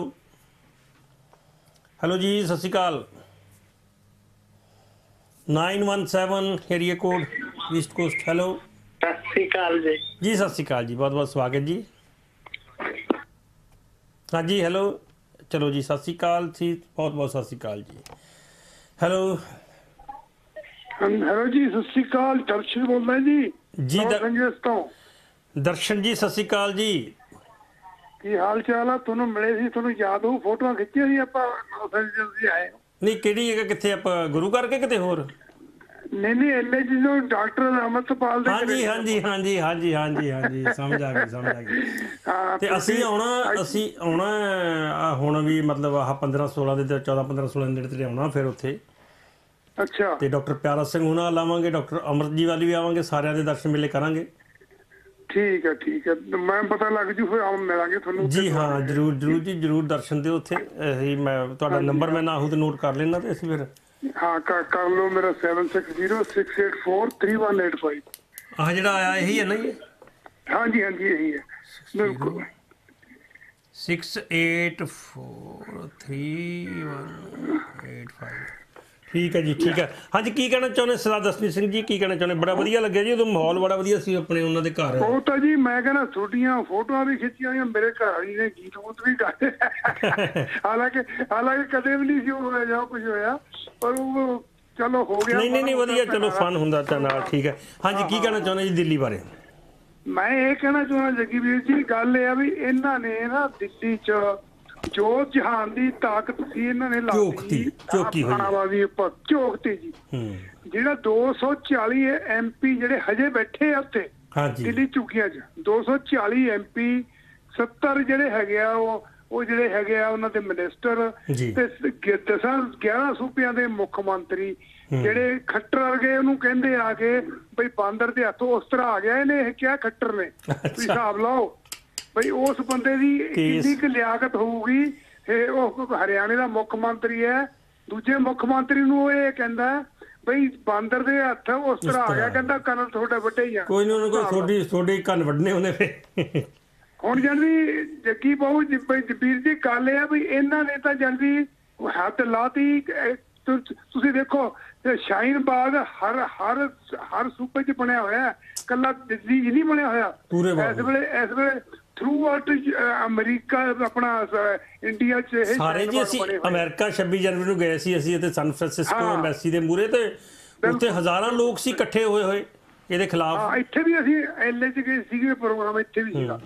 ਹੈਲੋ ਜੀ, ਸਤਿ ਸ਼੍ਰੀ ਅਕਾਲ। Nine one seven area code east coast. Hello ਸਤਿ ਸ਼੍ਰੀ ਅਕਾਲ ਜੀ। ਜੀ ਸਤਿ ਸ਼੍ਰੀ ਅਕਾਲ ਜੀ, ਬਹੁਤ ਬਹੁਤ ਸਵਾਗਤ ਜੀ। ਹਾਂਜੀ ਹੈਲੋ, ਚਲੋ ਜੀ ਸਤਿ ਸ਼੍ਰੀ ਅਕਾਲ ਜੀ, ਬਹੁਤ ਬਹੁਤ ਸਤਿ ਸ਼੍ਰੀ ਅਕਾਲ ਜੀ। ਹੈਲੋ ਹੈਲੋ ਜੀ, ਸਤਿ ਸ਼੍ਰੀ ਅਕਾਲ। ਦਰਸ਼ਨ ਬੋਲਦਾ ਜੀ ਜੀ ਦਰ- ਤੋਂ। ਦਰਸ਼ਨ ਜੀ ਸਤਿ ਸ਼੍ਰੀ ਅਕਾਲ ਜੀ। ਕੀ ਹਾਲ ਚਾਲ ਆ? ਤੁਹਾਨੂੰ ਮਿਲੇ ਸੀ, ਤੁਹਾਨੂੰ ਯਾਦ ਹੋਊ, ਫੋਟੋਆਂ ਖਿੱਚੀਆਂ ਸੀ ਆਪਾਂ ਜੀ ਆਏ। ਨਹੀਂ ਕਿਹੜੀ ਜਗ੍ਹਾ, ਕਿੱਥੇ? ਆਪਾਂ ਗੁਰੂ ਘਰ ਕੇ ਕਿਤੇ ਹੋਰ? ਨਹੀਂ ਨਹੀਂ ਐਲੇ ਜੀ ਜੋ ਡਾਕਟਰ ਅਮਰਤਪਾਲ ਦੇ ਹਾਂਜੀ ਹਾਂਜੀ ਹਾਂਜੀ ਹਾਂਜੀ ਹਾਂਜੀ ਹਾਂਜੀ ਸਮਝ ਆ ਗਈ ਸਮਝ ਆ ਗਈ। ਹਾਂ, ਤੇ ਅਸੀਂ ਆਉਣਾ ਅਸੀਂ ਆਉਣਾ ਆਹ ਹੁਣ ਵੀ ਮਤਲਬ ਆਹ ਪੰਦਰਾਂ ਸੋਲਾਂ ਦੇ ਚੌਦਾਂ ਪੰਦਰਾਂ ਸੋਲਾਂ ਦੇ ਨੇੜੇ ਤੇ ਆਉਣਾ ਫਿਰ ਉੱਥੇ। ਅੱਛਾ। ਤੇ ਡਾਕਟਰ ਪਿਆਰਾ ਸਿੰਘ ਹੁਣਾਂ ਲਾਵਾਂਗੇ, ਡਾਕਟਰ ਅਮਰਤ ਜੀ ਵਾਲੀ ਵੀ ਆਵਾਂਗੇ, ਸਾਰਿਆਂ ਦੇ ਦਰਸ਼ਨ ਮੇਲੇ ਕਰਾਂਗੇ। ਠੀਕ ਹੈ ਠੀਕ ਹੈ, ਮੈਂ ਪਤਾ ਲੱਗ ਜੂ ਫਿਰ ਆਉਂ ਮਿਲਾਂਗੇ ਤੁਹਾਨੂੰ। ਜੀ ਹਾਂ ਜ਼ਰੂਰ ਜ਼ਰੂਰ ਜੀ, ਜ਼ਰੂਰ ਦਰਸ਼ਨ ਦਿਓ ਉੱਥੇ। ਅਸੀਂ ਮੈਂ ਤੁਹਾਡਾ ਨੰਬਰ ਮੈਂ ਨਾ ਹੋ ਤੇ ਨੋਟ ਕਰ ਲੈਣਾ ਤੇ ਅਸੀਂ ਫਿਰ ਹਾਂ ਕਰ ਕਰ ਲਓ। ਮੇਰਾ seven six zero six eight four three one eight five. ਆਹ ਜਿਹੜਾ ਆਇਆ ਇਹੀ ਹੈ ਨਾ ਜੀ? ਹਾਂਜੀ ਹਾਂਜੀ ਇਹੀ ਹੈ ਬਿਲਕੁਲ। Six eight four three one eight five. ਠੀਕ ਹੈ ਜੀ ਠੀਕ ਹੈ। ਹਾਂਜੀ ਕੀ ਕਹਿਣਾ ਚਾਹੁੰਦੇ ਸਰਦਾਰ ਦਸਮੀਤ ਸਿੰਘ ਜੀ, ਕੀ ਕਹਿਣਾ ਚਾਹੁੰਦੇ? ਬੜਾ ਵਧੀਆ ਲੱਗਿਆ ਜੀ, ਉਦੋਂ ਮਾਹੌਲ ਬੜਾ ਵਧੀਆ ਸੀ ਆਪਣੇ ਉਹਨਾਂ ਦੇ ਘਰ। ਉਹ ਤਾਂ ਜੀ ਮੈਂ ਕਹਿੰਦਾ ਤੁਹਾਡੀਆਂ ਫੋਟੋਆਂ ਵੀ ਖਿੱਚੀਆਂ ਹੋਈਆਂ, ਮੇਰੇ ਘਰ ਵਾਲੀ ਨੇ ਗੀਤ ਗੂਤ ਵੀ ਗਾਏ। ਹਾਲਾਂਕਿ ਹਾਲਾਂਕਿ ਕਦੇ ਵੀ ਨਹੀਂ ਸੀ ਹੋਇਆ ਜਾਂ ਕੁਝ ਹੋਇਆ, ਪਰ ਉਹ ਚਲੋ ਹੋ ਗਿਆ। ਨਹੀਂ ਨਹੀਂ ਨਹੀਂ ਵਧੀਆ, ਚਲੋ ਫਨ ਹੁੰਦਾ ਤਾਂ ਨਾਲ। ਠੀਕ ਹੈ। ਹਾਂਜੀ ਕੀ ਕਹਿਣਾ ਚਾਹੁੰਦੇ ਜੀ ਦਿੱਲੀ ਬਾਰੇ? ਮੈਂ ਇਹ ਕਹਿਣਾ ਚਾਹੁੰਦਾ ਜਗੀਵੀਰ ਜੀ, ਗੱਲ ਇਹ ਆ ਵੀ ਇਹਨਾਂ ਨੇ ਨਾ ਦਿੱਲੀ 'ਚ ਜੋ ਜਹਾਨ ਦੀ ਤਾਕਤ ਸੀ ਇਹਨਾਂ ਨੇ ਝੋਕਤੀ ਝੋਕੀ ਹੋਈ ਝੋਕਤੀ ਜੀ। ਜਿਹੜਾ ਦੋ ਸੌ ਚਾਲੀ ਐਮ ਪੀ ਜਿਹੜੇ ਹਜੇ ਬੈਠੇ ਆ ਉੱਥੇ ਦਿੱਲੀ ਝੁਕੀਆਂ 'ਚ, ਦੋ ਸੌ ਚਾਲੀ ਐਮ ਪੀ, ਸੱਤਰ ਜਿਹੜੇ ਹੈਗੇ ਆ ਉਹ ਉਹ ਜਿਹੜੇ ਹੈਗੇ ਆ ਉਹਨਾਂ ਦੇ ਮਿਨਿਸਟਰ ਤੇ ਦਸਾਂ ਗਿਆਰਾਂ ਸੂਬਿਆਂ ਦੇ ਮੁੱਖ ਮੰਤਰੀ ਜਿਹੜੇ ਖੱਟਰ ਵਰਗੇ ਉਹਨੂੰ ਕਹਿੰਦੇ ਆ ਕੇ ਬਈ ਬਾਂਦਰ ਦੇ ਹੱਥੋਂ ਉਸ ਤਰ੍ਹਾਂ ਆ ਗਿਆ ਇਹਨੇ, ਇਹ ਕਿਹਾ ਖੱਟਰ ਨੇ। ਤੁਸੀਂ ਹਿਸਾਬ ਲਾਓ ਬਈ ਉਸ ਬੰਦੇ ਦੀ ਕਿੰਨੀ ਕੁ ਲਿਆਕਤ ਹੋਊਗੀ। ਇਹ ਉਹ ਹਰਿਆਣੇ ਦਾ ਮੁੱਖ ਮੰਤਰੀ ਹੈ, ਦੂਜੇ ਮੁੱਖ ਮੰਤਰੀ ਨੂੰ ਇਹ ਕਹਿੰਦਾ ਬਈ ਬਾਂਦਰ ਦੇ ਹੱਥ ਉਸ ਤਰ੍ਹਾਂ ਆ ਗਿਆ, ਕਹਿੰਦਾ ਕੰਨ ਤੁਹਾਡੇ ਵੱਡੇ ਹੀ ਆ। ਕੋਈ ਨਾ ਕੋਈ ਤੁਹਾਡੀ ਤੁਹਾਡੇ ਕੰਨ ਵੱਢਣੇ ਉਹਨੇ ਫਿਰ। ਹੁਣ ਜਾਂਦੀ ਜੱਗੀ ਬਾਹੂ ਜਬੀਰ ਦੀ ਗੱਲ ਇਹ ਆ ਵੀ ਇਹਨਾਂ ਨੇ ਤਾਂ ਜਾਂਦੀ ਹੱਥ ਲਾਤੀ। ਤੁਸੀਂ ਦੇਖੋ ਸ਼ਾਹੀਨ ਬਾਗ ਹਰ ਹਰ ਹਰ ਸੂਬੇ 'ਚ ਬਣਿਆ ਹੋਇਆ, ਕੱਲਾ ਦਿੱਲੀ 'ਚ ਨਹੀਂ ਬਣਿਆ ਹੋਇਆ। ਇਸ ਵੇਲੇ ਇਸ ਵੇਲੇ ਥਰੂ ਆਊਟ ਅਮਰੀਕਾ ਆਪਣਾ ਇੰਡੀਆ 'ਚ ਸਾਰੇ ਜੀ। ਅਸੀਂ ਅਮਰੀਕਾ ਛੱਬੀ ਜਨਵਰੀ ਨੂੰ ਗਏ ਸੀ ਅਸੀਂ, ਅਤੇ ਸਨ ਫਰਾਂਸਿਸਕੋ ਐਮਬੈਸੀ ਦੇ ਮੂਹਰੇ, ਤੇ ਉੱਥੇ ਹਜ਼ਾਰਾਂ ਲੋਕ ਸੀ ਇਕੱਠੇ ਹੋਏ ਹੋਏ ਇਹਦੇ ਖਿਲਾਫ। ਹਾਂ ਇੱਥੇ ਵੀ ਅਸੀਂ ਐਲਏ 'ਚ ਗਏ ਸੀਗੇ, ਪ੍ਰੋਗਰਾਮ ਇੱਥੇ ਵੀ ਸੀਗਾ।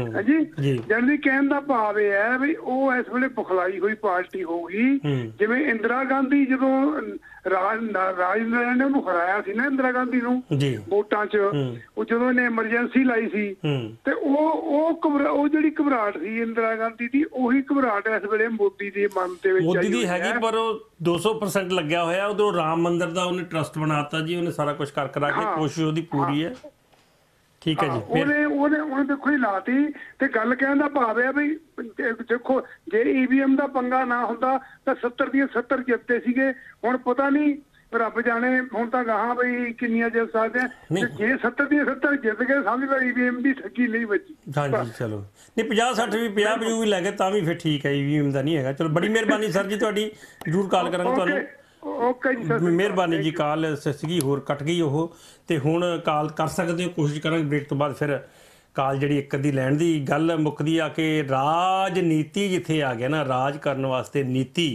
ਹਾਂਜੀ ਜਾਨੀ ਕਹਿਣ ਦਾ ਭਾਵ ਇਹ ਹੈ ਵੀ ਉਹ ਇਸ ਵੇਲੇ ਬੁਖਲਾਈ ਹੋਈ ਪਾਰਟੀ ਹੋਊਗੀ। ਜਿਵੇਂ ਇੰਦਰਾ ਗਾਂਧੀ ਜਦੋਂ ਰਾਜ ਰਾਜਿੰਦਰ ਨੇ ਉਹਨੂੰ ਹਰਾਇਆ ਸੀ ਨਾ ਇੰਦਰਾ ਗਾਂਧੀ ਨੂੰ ਵੋਟਾਂ 'ਚ, ਉਹ ਜਦੋਂ ਇਹਨੇ ਐਮਰਜੈਂਸੀ ਲਾਈ ਸੀ ਤੇ ਉਹ ਉਹ ਉਹ ਜਿਹੜੀ ਘਬਰਾਹਟ ਸੀ ਇੰਦਰਾ ਗਾਂਧੀ ਦੀ, ਉਹੀ ਘਬਰਾਹਟ ਇਸ ਵੇਲੇ ਮੋਦੀ ਦੇ ਮਨ ਦੇ ਵਿੱਚ ਮੋਦੀ ਦੀ ਹੈਗੀ। ਪਰ ਉਹ ਦੋ ਸੌ ਪਰਸੈਂਟ ਲੱਗਿਆ ਹੋਇਆ। ਉਦੋਂ ਰਾਮ ਮੰਦਿਰ ਦਾ ਉਹਨੇ ਟਰਸਟ ਬਣਾਤਾ ਜੀ, ਉਹਨੇ ਸਾਰਾ ਕੁਝ ਕਰ ਕਰਾ ਕੇ, ਕੋਸ਼ਿਸ਼ ਉਹਦੀ ਪੂਰੀ ਹੈ। ਠੀਕ ਹੈ ਜੀ। ਉਹਨੇ ਉਹਨੇ ਉਹਨੇ ਦੇਖੋ ਹੀ ਲਾਤੀ। ਤੇ ਗੱਲ ਕਹਿਣ ਦਾ ਭਾਵ ਹੈ ਵੀ ਦੇਖੋ ਜੇ ਈਵੀਐਮ ਦਾ ਪੰਗਾ ਨਾ ਹੁੰਦਾ ਤਾਂ ਸੱਤਰ ਦੀਆਂ ਸੱਤਰ ਜਿੱਤੇ ਸੀਗੇ। ਹੁਣ ਪਤਾ ਨਹੀਂ, ਰੱਬ ਜਾਣੇ ਹੁਣ ਤਾਂ ਗਾਹਾਂ ਬਈ ਕਿੰਨੀਆਂ ਜਿੱਤ ਸਕਦੇ ਆ। ਜੇ ਸੱਤਰ ਦੀਆਂ ਸੱਤਰ ਜਿੱਤ ਗਏ ਸਮਝ ਲਓ ਈਵੀਐਮ ਦੀ ਠੱਗੀ ਨਹੀਂ ਵੱਜੀ। ਹਾਂਜੀ ਚਲੋ, ਨਹੀਂ ਪੰਜਾਹ ਸੱਠ ਵੀ ਪੰਜਾਹ ਪੰਜਾਹ ਵੀ ਲੈ ਗਏ ਤਾਂ ਵੀ ਫਿਰ ਠੀਕ ਹੈ, ਈਵੀਐਮ ਦਾ ਨਹੀਂ ਹੈਗਾ। ਚਲੋ ਬੜੀ ਮਿਹਰਬਾਨੀ ਸਰ ਜੀ ਤੁਹਾਡੀ, ਜ਼ਰੂਰ ਕਾਲ ਕਰਾਂਗੇ ਤੁਹਾਨੂੰ। ਓਕੇ ਜੀ ਸਰ, ਮਿਹਰਬਾਨੀ ਜੀ। ਕਾਲ ਸੀਗੀ ਹੋਰ ਕੱਟ ਗਈ ਉਹ, ਤੇ ਹੁਣ ਕਾਲ ਕਰ ਸਕਦੇ ਹੋ, ਕੋਸ਼ਿਸ਼ ਕਰਾਂਗੇ ਬ੍ਰੇਕ ਤੋਂ ਬਾਅਦ ਫਿਰ ਕਾਲ ਜਿਹੜੀ ਇੱਕ ਅੱਧੀ ਲੈਣ ਦੀ। ਗੱਲ ਮੁੱਕਦੀ ਆ ਕਿ ਰਾਜਨੀਤੀ ਜਿੱਥੇ ਆ ਗਿਆ ਨਾ, ਰਾਜ ਕਰਨ ਵਾਸਤੇ ਨੀਤੀ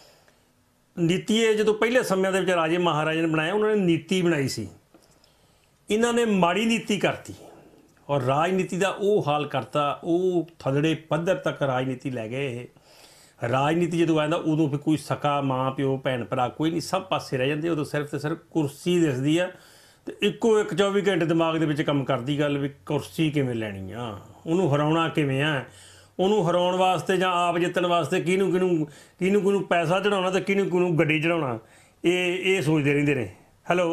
ਨੀਤੀ ਇਹ ਜਦੋਂ ਪਹਿਲੇ ਸਮਿਆਂ ਦੇ ਵਿੱਚ ਰਾਜੇ ਮਹਾਰਾਜੇ ਨੇ ਬਣਾਇਆ, ਉਹਨਾਂ ਨੇ ਨੀਤੀ ਬਣਾਈ ਸੀ। ਇਹਨਾਂ ਨੇ ਮਾੜੀ ਨੀਤੀ ਕਰਤੀ ਔਰ ਰਾਜਨੀਤੀ ਦਾ ਉਹ ਹਾਲ ਕਰਤਾ, ਉਹ ਥੱਲੜੇ ਪੱਧਰ ਤੱਕ ਰਾਜਨੀਤੀ ਲੈ ਗਏ ਇਹ। ਰਾਜਨੀਤੀ ਜਦੋਂ ਆ ਜਾਂਦਾ ਉਦੋਂ ਫਿਰ ਕੋਈ ਸਕਾ ਮਾਂ ਪਿਓ ਭੈਣ ਭਰਾ ਕੋਈ ਨਹੀਂ, ਸਭ ਪਾਸੇ ਰਹਿ ਜਾਂਦੇ। ਉਦੋਂ ਸਿਰਫ ਤੇ ਸਿਰਫ ਕੁਰਸੀ ਦਿਸਦੀ ਆ, ਤੇ ਇੱਕੋ ਇੱਕ ਚੌਵੀ ਘੰਟੇ ਦਿਮਾਗ ਦੇ ਵਿੱਚ ਕੰਮ ਕਰਦੀ ਗੱਲ ਵੀ ਕੁਰਸੀ ਕਿਵੇਂ ਲੈਣੀ ਆ, ਉਹਨੂੰ ਹਰਾਉਣਾ ਕਿਵੇਂ ਆ, ਉਹਨੂੰ ਹਰਾਉਣ ਵਾਸਤੇ ਜਾਂ ਆਪ ਜਿੱਤਣ ਵਾਸਤੇ ਕਿਹਨੂੰ ਕਿਹਨੂੰ ਕਿਹਨੂੰ ਕਿਹਨੂੰ ਪੈਸਾ ਚੜਾਉਣਾ ਤੇ ਕਿਹਨੂੰ ਕਿਹਨੂੰ ਗੱਡੀ ਚੜਾਉਣਾ, ਇਹ ਇਹ ਸੋਚਦੇ ਰਹਿੰਦੇ ਨੇ। ਹੈਲੋ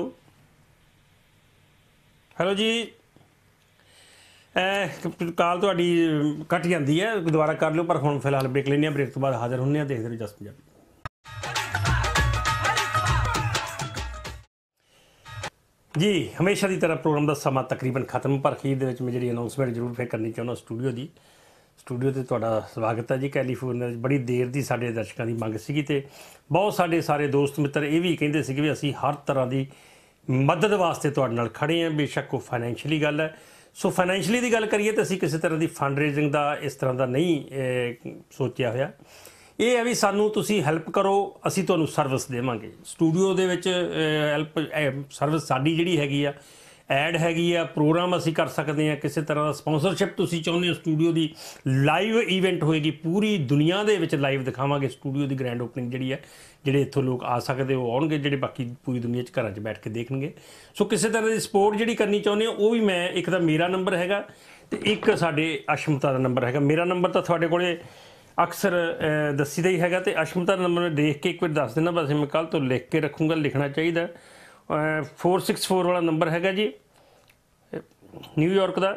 ਹੈਲੋ ਜੀ, ਕਾਲ ਤੁਹਾਡੀ ਕੱਟ ਜਾਂਦੀ ਹੈ, ਦੁਬਾਰਾ ਕਰ ਲਿਓ। ਪਰ ਹੁਣ ਫਿਲਹਾਲ ਬ੍ਰੇਕ ਲੈਂਦੇ ਹਾਂ, ਬ੍ਰੇਕ ਤੋਂ ਬਾਅਦ ਹਾਜ਼ਰ ਹੁੰਦੇ ਹਾਂ। ਦੇਖਦੇ ਰਹੋ ਜਸ ਪੰਜਾਬੀ। ਜੀ ਹਮੇਸ਼ਾ ਦੀ ਤਰ੍ਹਾਂ ਪ੍ਰੋਗਰਾਮ ਦਾ ਸਮਾਂ ਤਕਰੀਬਨ ਖਤਮ, ਪਰ ਅਖੀਰ ਦੇ ਵਿੱਚ ਮੈਂ ਜਿਹੜੀ ਅਨਾਊਂਸਮੈਂਟ ਜ਼ਰੂਰ ਫਿਰ ਕਰਨੀ ਚਾਹੁੰਦਾ ਸਟੂਡੀਓ ਦੀ। ਸਟੂਡੀਓ 'ਤੇ ਤੁਹਾਡਾ ਸਵਾਗਤ ਹੈ ਜੀ। ਕੈਲੀਫੋਰਨੀਆ ਵਿੱਚ ਬੜੀ ਦੇਰ ਦੀ ਸਾਡੇ ਦਰਸ਼ਕਾਂ ਦੀ ਮੰਗ ਸੀਗੀ ਅਤੇ ਬਹੁਤ ਸਾਡੇ ਸਾਰੇ ਦੋਸਤ ਮਿੱਤਰ ਇਹ ਵੀ ਕਹਿੰਦੇ ਸੀਗੇ ਵੀ ਅਸੀਂ ਹਰ ਤਰ੍ਹਾਂ ਦੀ ਮਦਦ ਵਾਸਤੇ ਤੁਹਾਡੇ ਨਾਲ ਖੜ੍ਹੇ ਹਾਂ। ਬੇਸ਼ੱਕ ਉਹ ਫਾਈਨੈਂਸ਼ੀਅਲੀ ਗੱਲ ਹੈ। ਸੋ ਫਾਈਨੈਂਸ਼ੀਅਲੀ ਦੀ ਗੱਲ ਕਰੀਏ ਤਾਂ ਅਸੀਂ ਕਿਸੇ ਤਰ੍ਹਾਂ ਦੀ ਫੰਡ ਰੇਜ਼ਿੰਗ ਦਾ ਇਸ ਤਰ੍ਹਾਂ ਦਾ ਨਹੀਂ ਸੋਚਿਆ ਹੋਇਆ। ਇਹ ਹੈ ਵੀ ਸਾਨੂੰ ਤੁਸੀਂ ਹੈਲਪ ਕਰੋ, ਅਸੀਂ ਤੁਹਾਨੂੰ ਸਰਵਿਸ ਦੇਵਾਂਗੇ। ਸਟੂਡੀਓ ਦੇ ਵਿੱਚ ਹੈਲਪ ਸਰਵਿਸ ਸਾਡੀ ਜਿਹੜੀ ਹੈਗੀ ਆ, ਐਡ ਹੈਗੀ ਆ, ਪ੍ਰੋਗਰਾਮ ਅਸੀਂ ਕਰ ਸਕਦੇ ਹਾਂ। ਕਿਸੇ ਤਰ੍ਹਾਂ ਦਾ ਸਪੋਂਸਰਸ਼ਿਪ ਤੁਸੀਂ ਚਾਹੁੰਦੇ ਹੋ, ਸਟੂਡੀਓ ਦੀ ਲਾਈਵ ਈਵੈਂਟ ਹੋਏਗੀ, ਪੂਰੀ ਦੁਨੀਆ ਦੇ ਵਿੱਚ ਲਾਈਵ ਦਿਖਾਵਾਂਗੇ ਸਟੂਡੀਓ ਦੀ ਗ੍ਰੈਂਡ ਓਪਨਿੰਗ ਜਿਹੜੀ ਹੈ। ਜਿਹੜੇ ਇੱਥੋਂ ਲੋਕ ਆ ਸਕਦੇ ਉਹ ਆਉਣਗੇ, ਜਿਹੜੇ ਬਾਕੀ ਪੂਰੀ ਦੁਨੀਆ 'ਚ ਘਰਾਂ 'ਚ ਬੈਠ ਕੇ ਦੇਖਣਗੇ। ਸੋ ਕਿਸੇ ਤਰ੍ਹਾਂ ਦੀ ਸਪੋਰਟ ਜਿਹੜੀ ਕਰਨੀ ਚਾਹੁੰਦੇ ਹੋ ਉਹ ਵੀ ਮੈਂ, ਇੱਕ ਤਾਂ ਮੇਰਾ ਨੰਬਰ ਹੈਗਾ ਅਤੇ ਇੱਕ ਸਾਡੇ ਅਸ਼ਮਤਾ ਦਾ ਨੰਬਰ ਹੈਗਾ। ਮੇਰਾ ਨੰਬਰ ਤਾਂ ਤੁਹਾਡੇ ਕੋਲ ਅਕਸਰ ਦੱਸੀ ਦਾ ਹੀ ਹੈਗਾ, ਅਤੇ ਅਸ਼ਮਤਾ ਦਾ ਨੰਬਰ ਦੇਖ ਕੇ ਇੱਕ ਵਾਰ ਦੱਸ ਦੇਣਾ, ਬਸ ਮੈਂ ਕੱਲ੍ਹ ਤੋਂ ਲਿਖ ਕੇ ਰੱਖੂੰਗਾ, ਲਿਖਣਾ ਚਾਹੀਦਾ। ਫੋਰ ਸਿਕਸ ਫੋਰ ਵਾਲਾ ਨੰਬਰ ਹੈਗਾ ਜੀ, ਨਿਊਯਾਰਕ ਦਾ।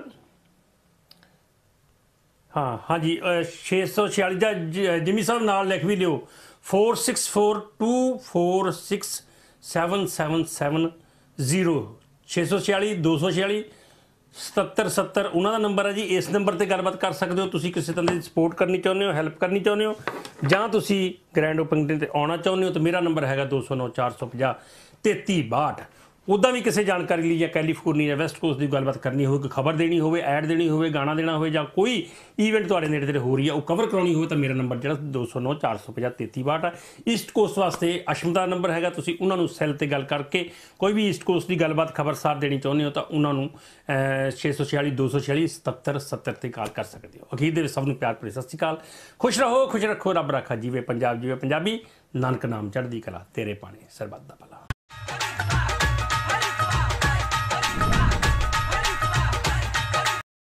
ਹਾਂ ਹਾਂਜੀ, ਛੇ ਸੌ ਛਿਆਲੀ ਦਾ ਜਿਮੀ ਸਾਹਿਬ ਨਾਲ ਲਿਖ ਵੀ ਲਿਓ, four six four two four six seven seven seven zero ਛੇ ਸੌ ਛਿਆਲੀ ਦੋ ਸੌ ਛਿਆਲੀ ਸਤੱਤਰ ਸੱਤਰ ਉਹਨਾਂ ਦਾ ਨੰਬਰ ਹੈ ਜੀ। ਇਸ ਨੰਬਰ 'ਤੇ ਗੱਲਬਾਤ ਕਰ ਸਕਦੇ ਹੋ। ਤੁਸੀਂ ਕਿਸੇ ਤਰ੍ਹਾਂ ਦੀ ਸਪੋਰਟ ਕਰਨੀ ਚਾਹੁੰਦੇ ਹੋ, ਹੈਲਪ ਕਰਨੀ ਚਾਹੁੰਦੇ ਹੋ, ਜਾਂ ਤੁਸੀਂ ਗ੍ਰੈਂਡ ਓਪਨਿੰਗ 'ਤੇ ਆਉਣਾ ਚਾਹੁੰਦੇ ਹੋ, ਤਾਂ ਮੇਰਾ ਨੰਬਰ ਹੈਗਾ ਦੋ ਸੌ ਨੌ ਚਾਰ ਸੌ ਪੰਜਾਹ ਤੇਤੀ ਬਾਹਠ। ਉੱਦਾਂ ਵੀ ਕਿਸੇ ਜਾਣਕਾਰੀ ਲਈ ਜਾਂ ਕੈਲੀਫੋਰਨੀਆ ਵੈਸਟ ਕੋਸਟ ਦੀ ਗੱਲਬਾਤ ਕਰਨੀ ਹੋਵੇ, ਕੋਈ ਖਬਰ ਦੇਣੀ ਹੋਵੇ, ਐਡ ਦੇਣੀ ਹੋਵੇ, ਗਾਣਾ ਦੇਣਾ ਹੋਵੇ, ਜਾਂ ਕੋਈ ਈਵੈਂਟ ਤੁਹਾਡੇ ਨੇੜੇ ਤੇੜੇ ਹੋ ਰਹੀ ਹੈ ਉਹ ਕਵਰ ਕਰਾਉਣੀ ਹੋਵੇ, ਤਾਂ ਮੇਰਾ ਨੰਬਰ ਜਿਹੜਾ ਦੋ ਸੌ ਨੌ ਚਾਰ ਸੌ ਪੰਜਾਹ ਤੇਤੀ ਬਾਹਠ ਹੈ। ਈਸਟ ਕੋਸਟ ਵਾਸਤੇ ਅਸ਼ਮਤਾ ਨੰਬਰ ਹੈਗਾ। ਤੁਸੀਂ ਉਹਨਾਂ ਨੂੰ ਸੈੱਲ 'ਤੇ ਗੱਲ ਕਰਕੇ ਕੋਈ ਵੀ ਈਸਟ ਕੋਸਟ ਦੀ ਗੱਲਬਾਤ ਖਬਰਸਾਰ ਦੇਣੀ ਚਾਹੁੰਦੇ ਹੋ ਤਾਂ ਉਹਨਾਂ ਨੂੰ ਛੇ ਸੌ ਛਿਆਲੀ ਦੋ ਸੌ ਛਿਆਲੀ ਸਤੱਤਰ ਸੱਤਰ 'ਤੇ ਕਾਲ ਕਰ ਸਕਦੇ ਹੋ। ਅਖੀਰ ਦੇ ਵਿੱਚ ਸਭ ਨੂੰ ਪਿਆਰ ਭਰੀ ਸਤਿ ਸ਼੍ਰੀ ਅਕਾਲ। ਖੁਸ਼ ਰਹੋ, ਖੁਸ਼ ਰੱਖੋ, ਰੱਬ ਰਾਖਾ। ਜੀਵੇ ਪੰਜਾਬ, ਜੀਵੇ ਪੰਜਾਬੀ। ਨਾਨਕ ਨਾਮ ਚੜ੍ਹਦੀ ਕਲਾ, ਤੇਰੇ ਪਾਣੀ ਸਰਬੱਤ ਦਾ ਭਲਾ।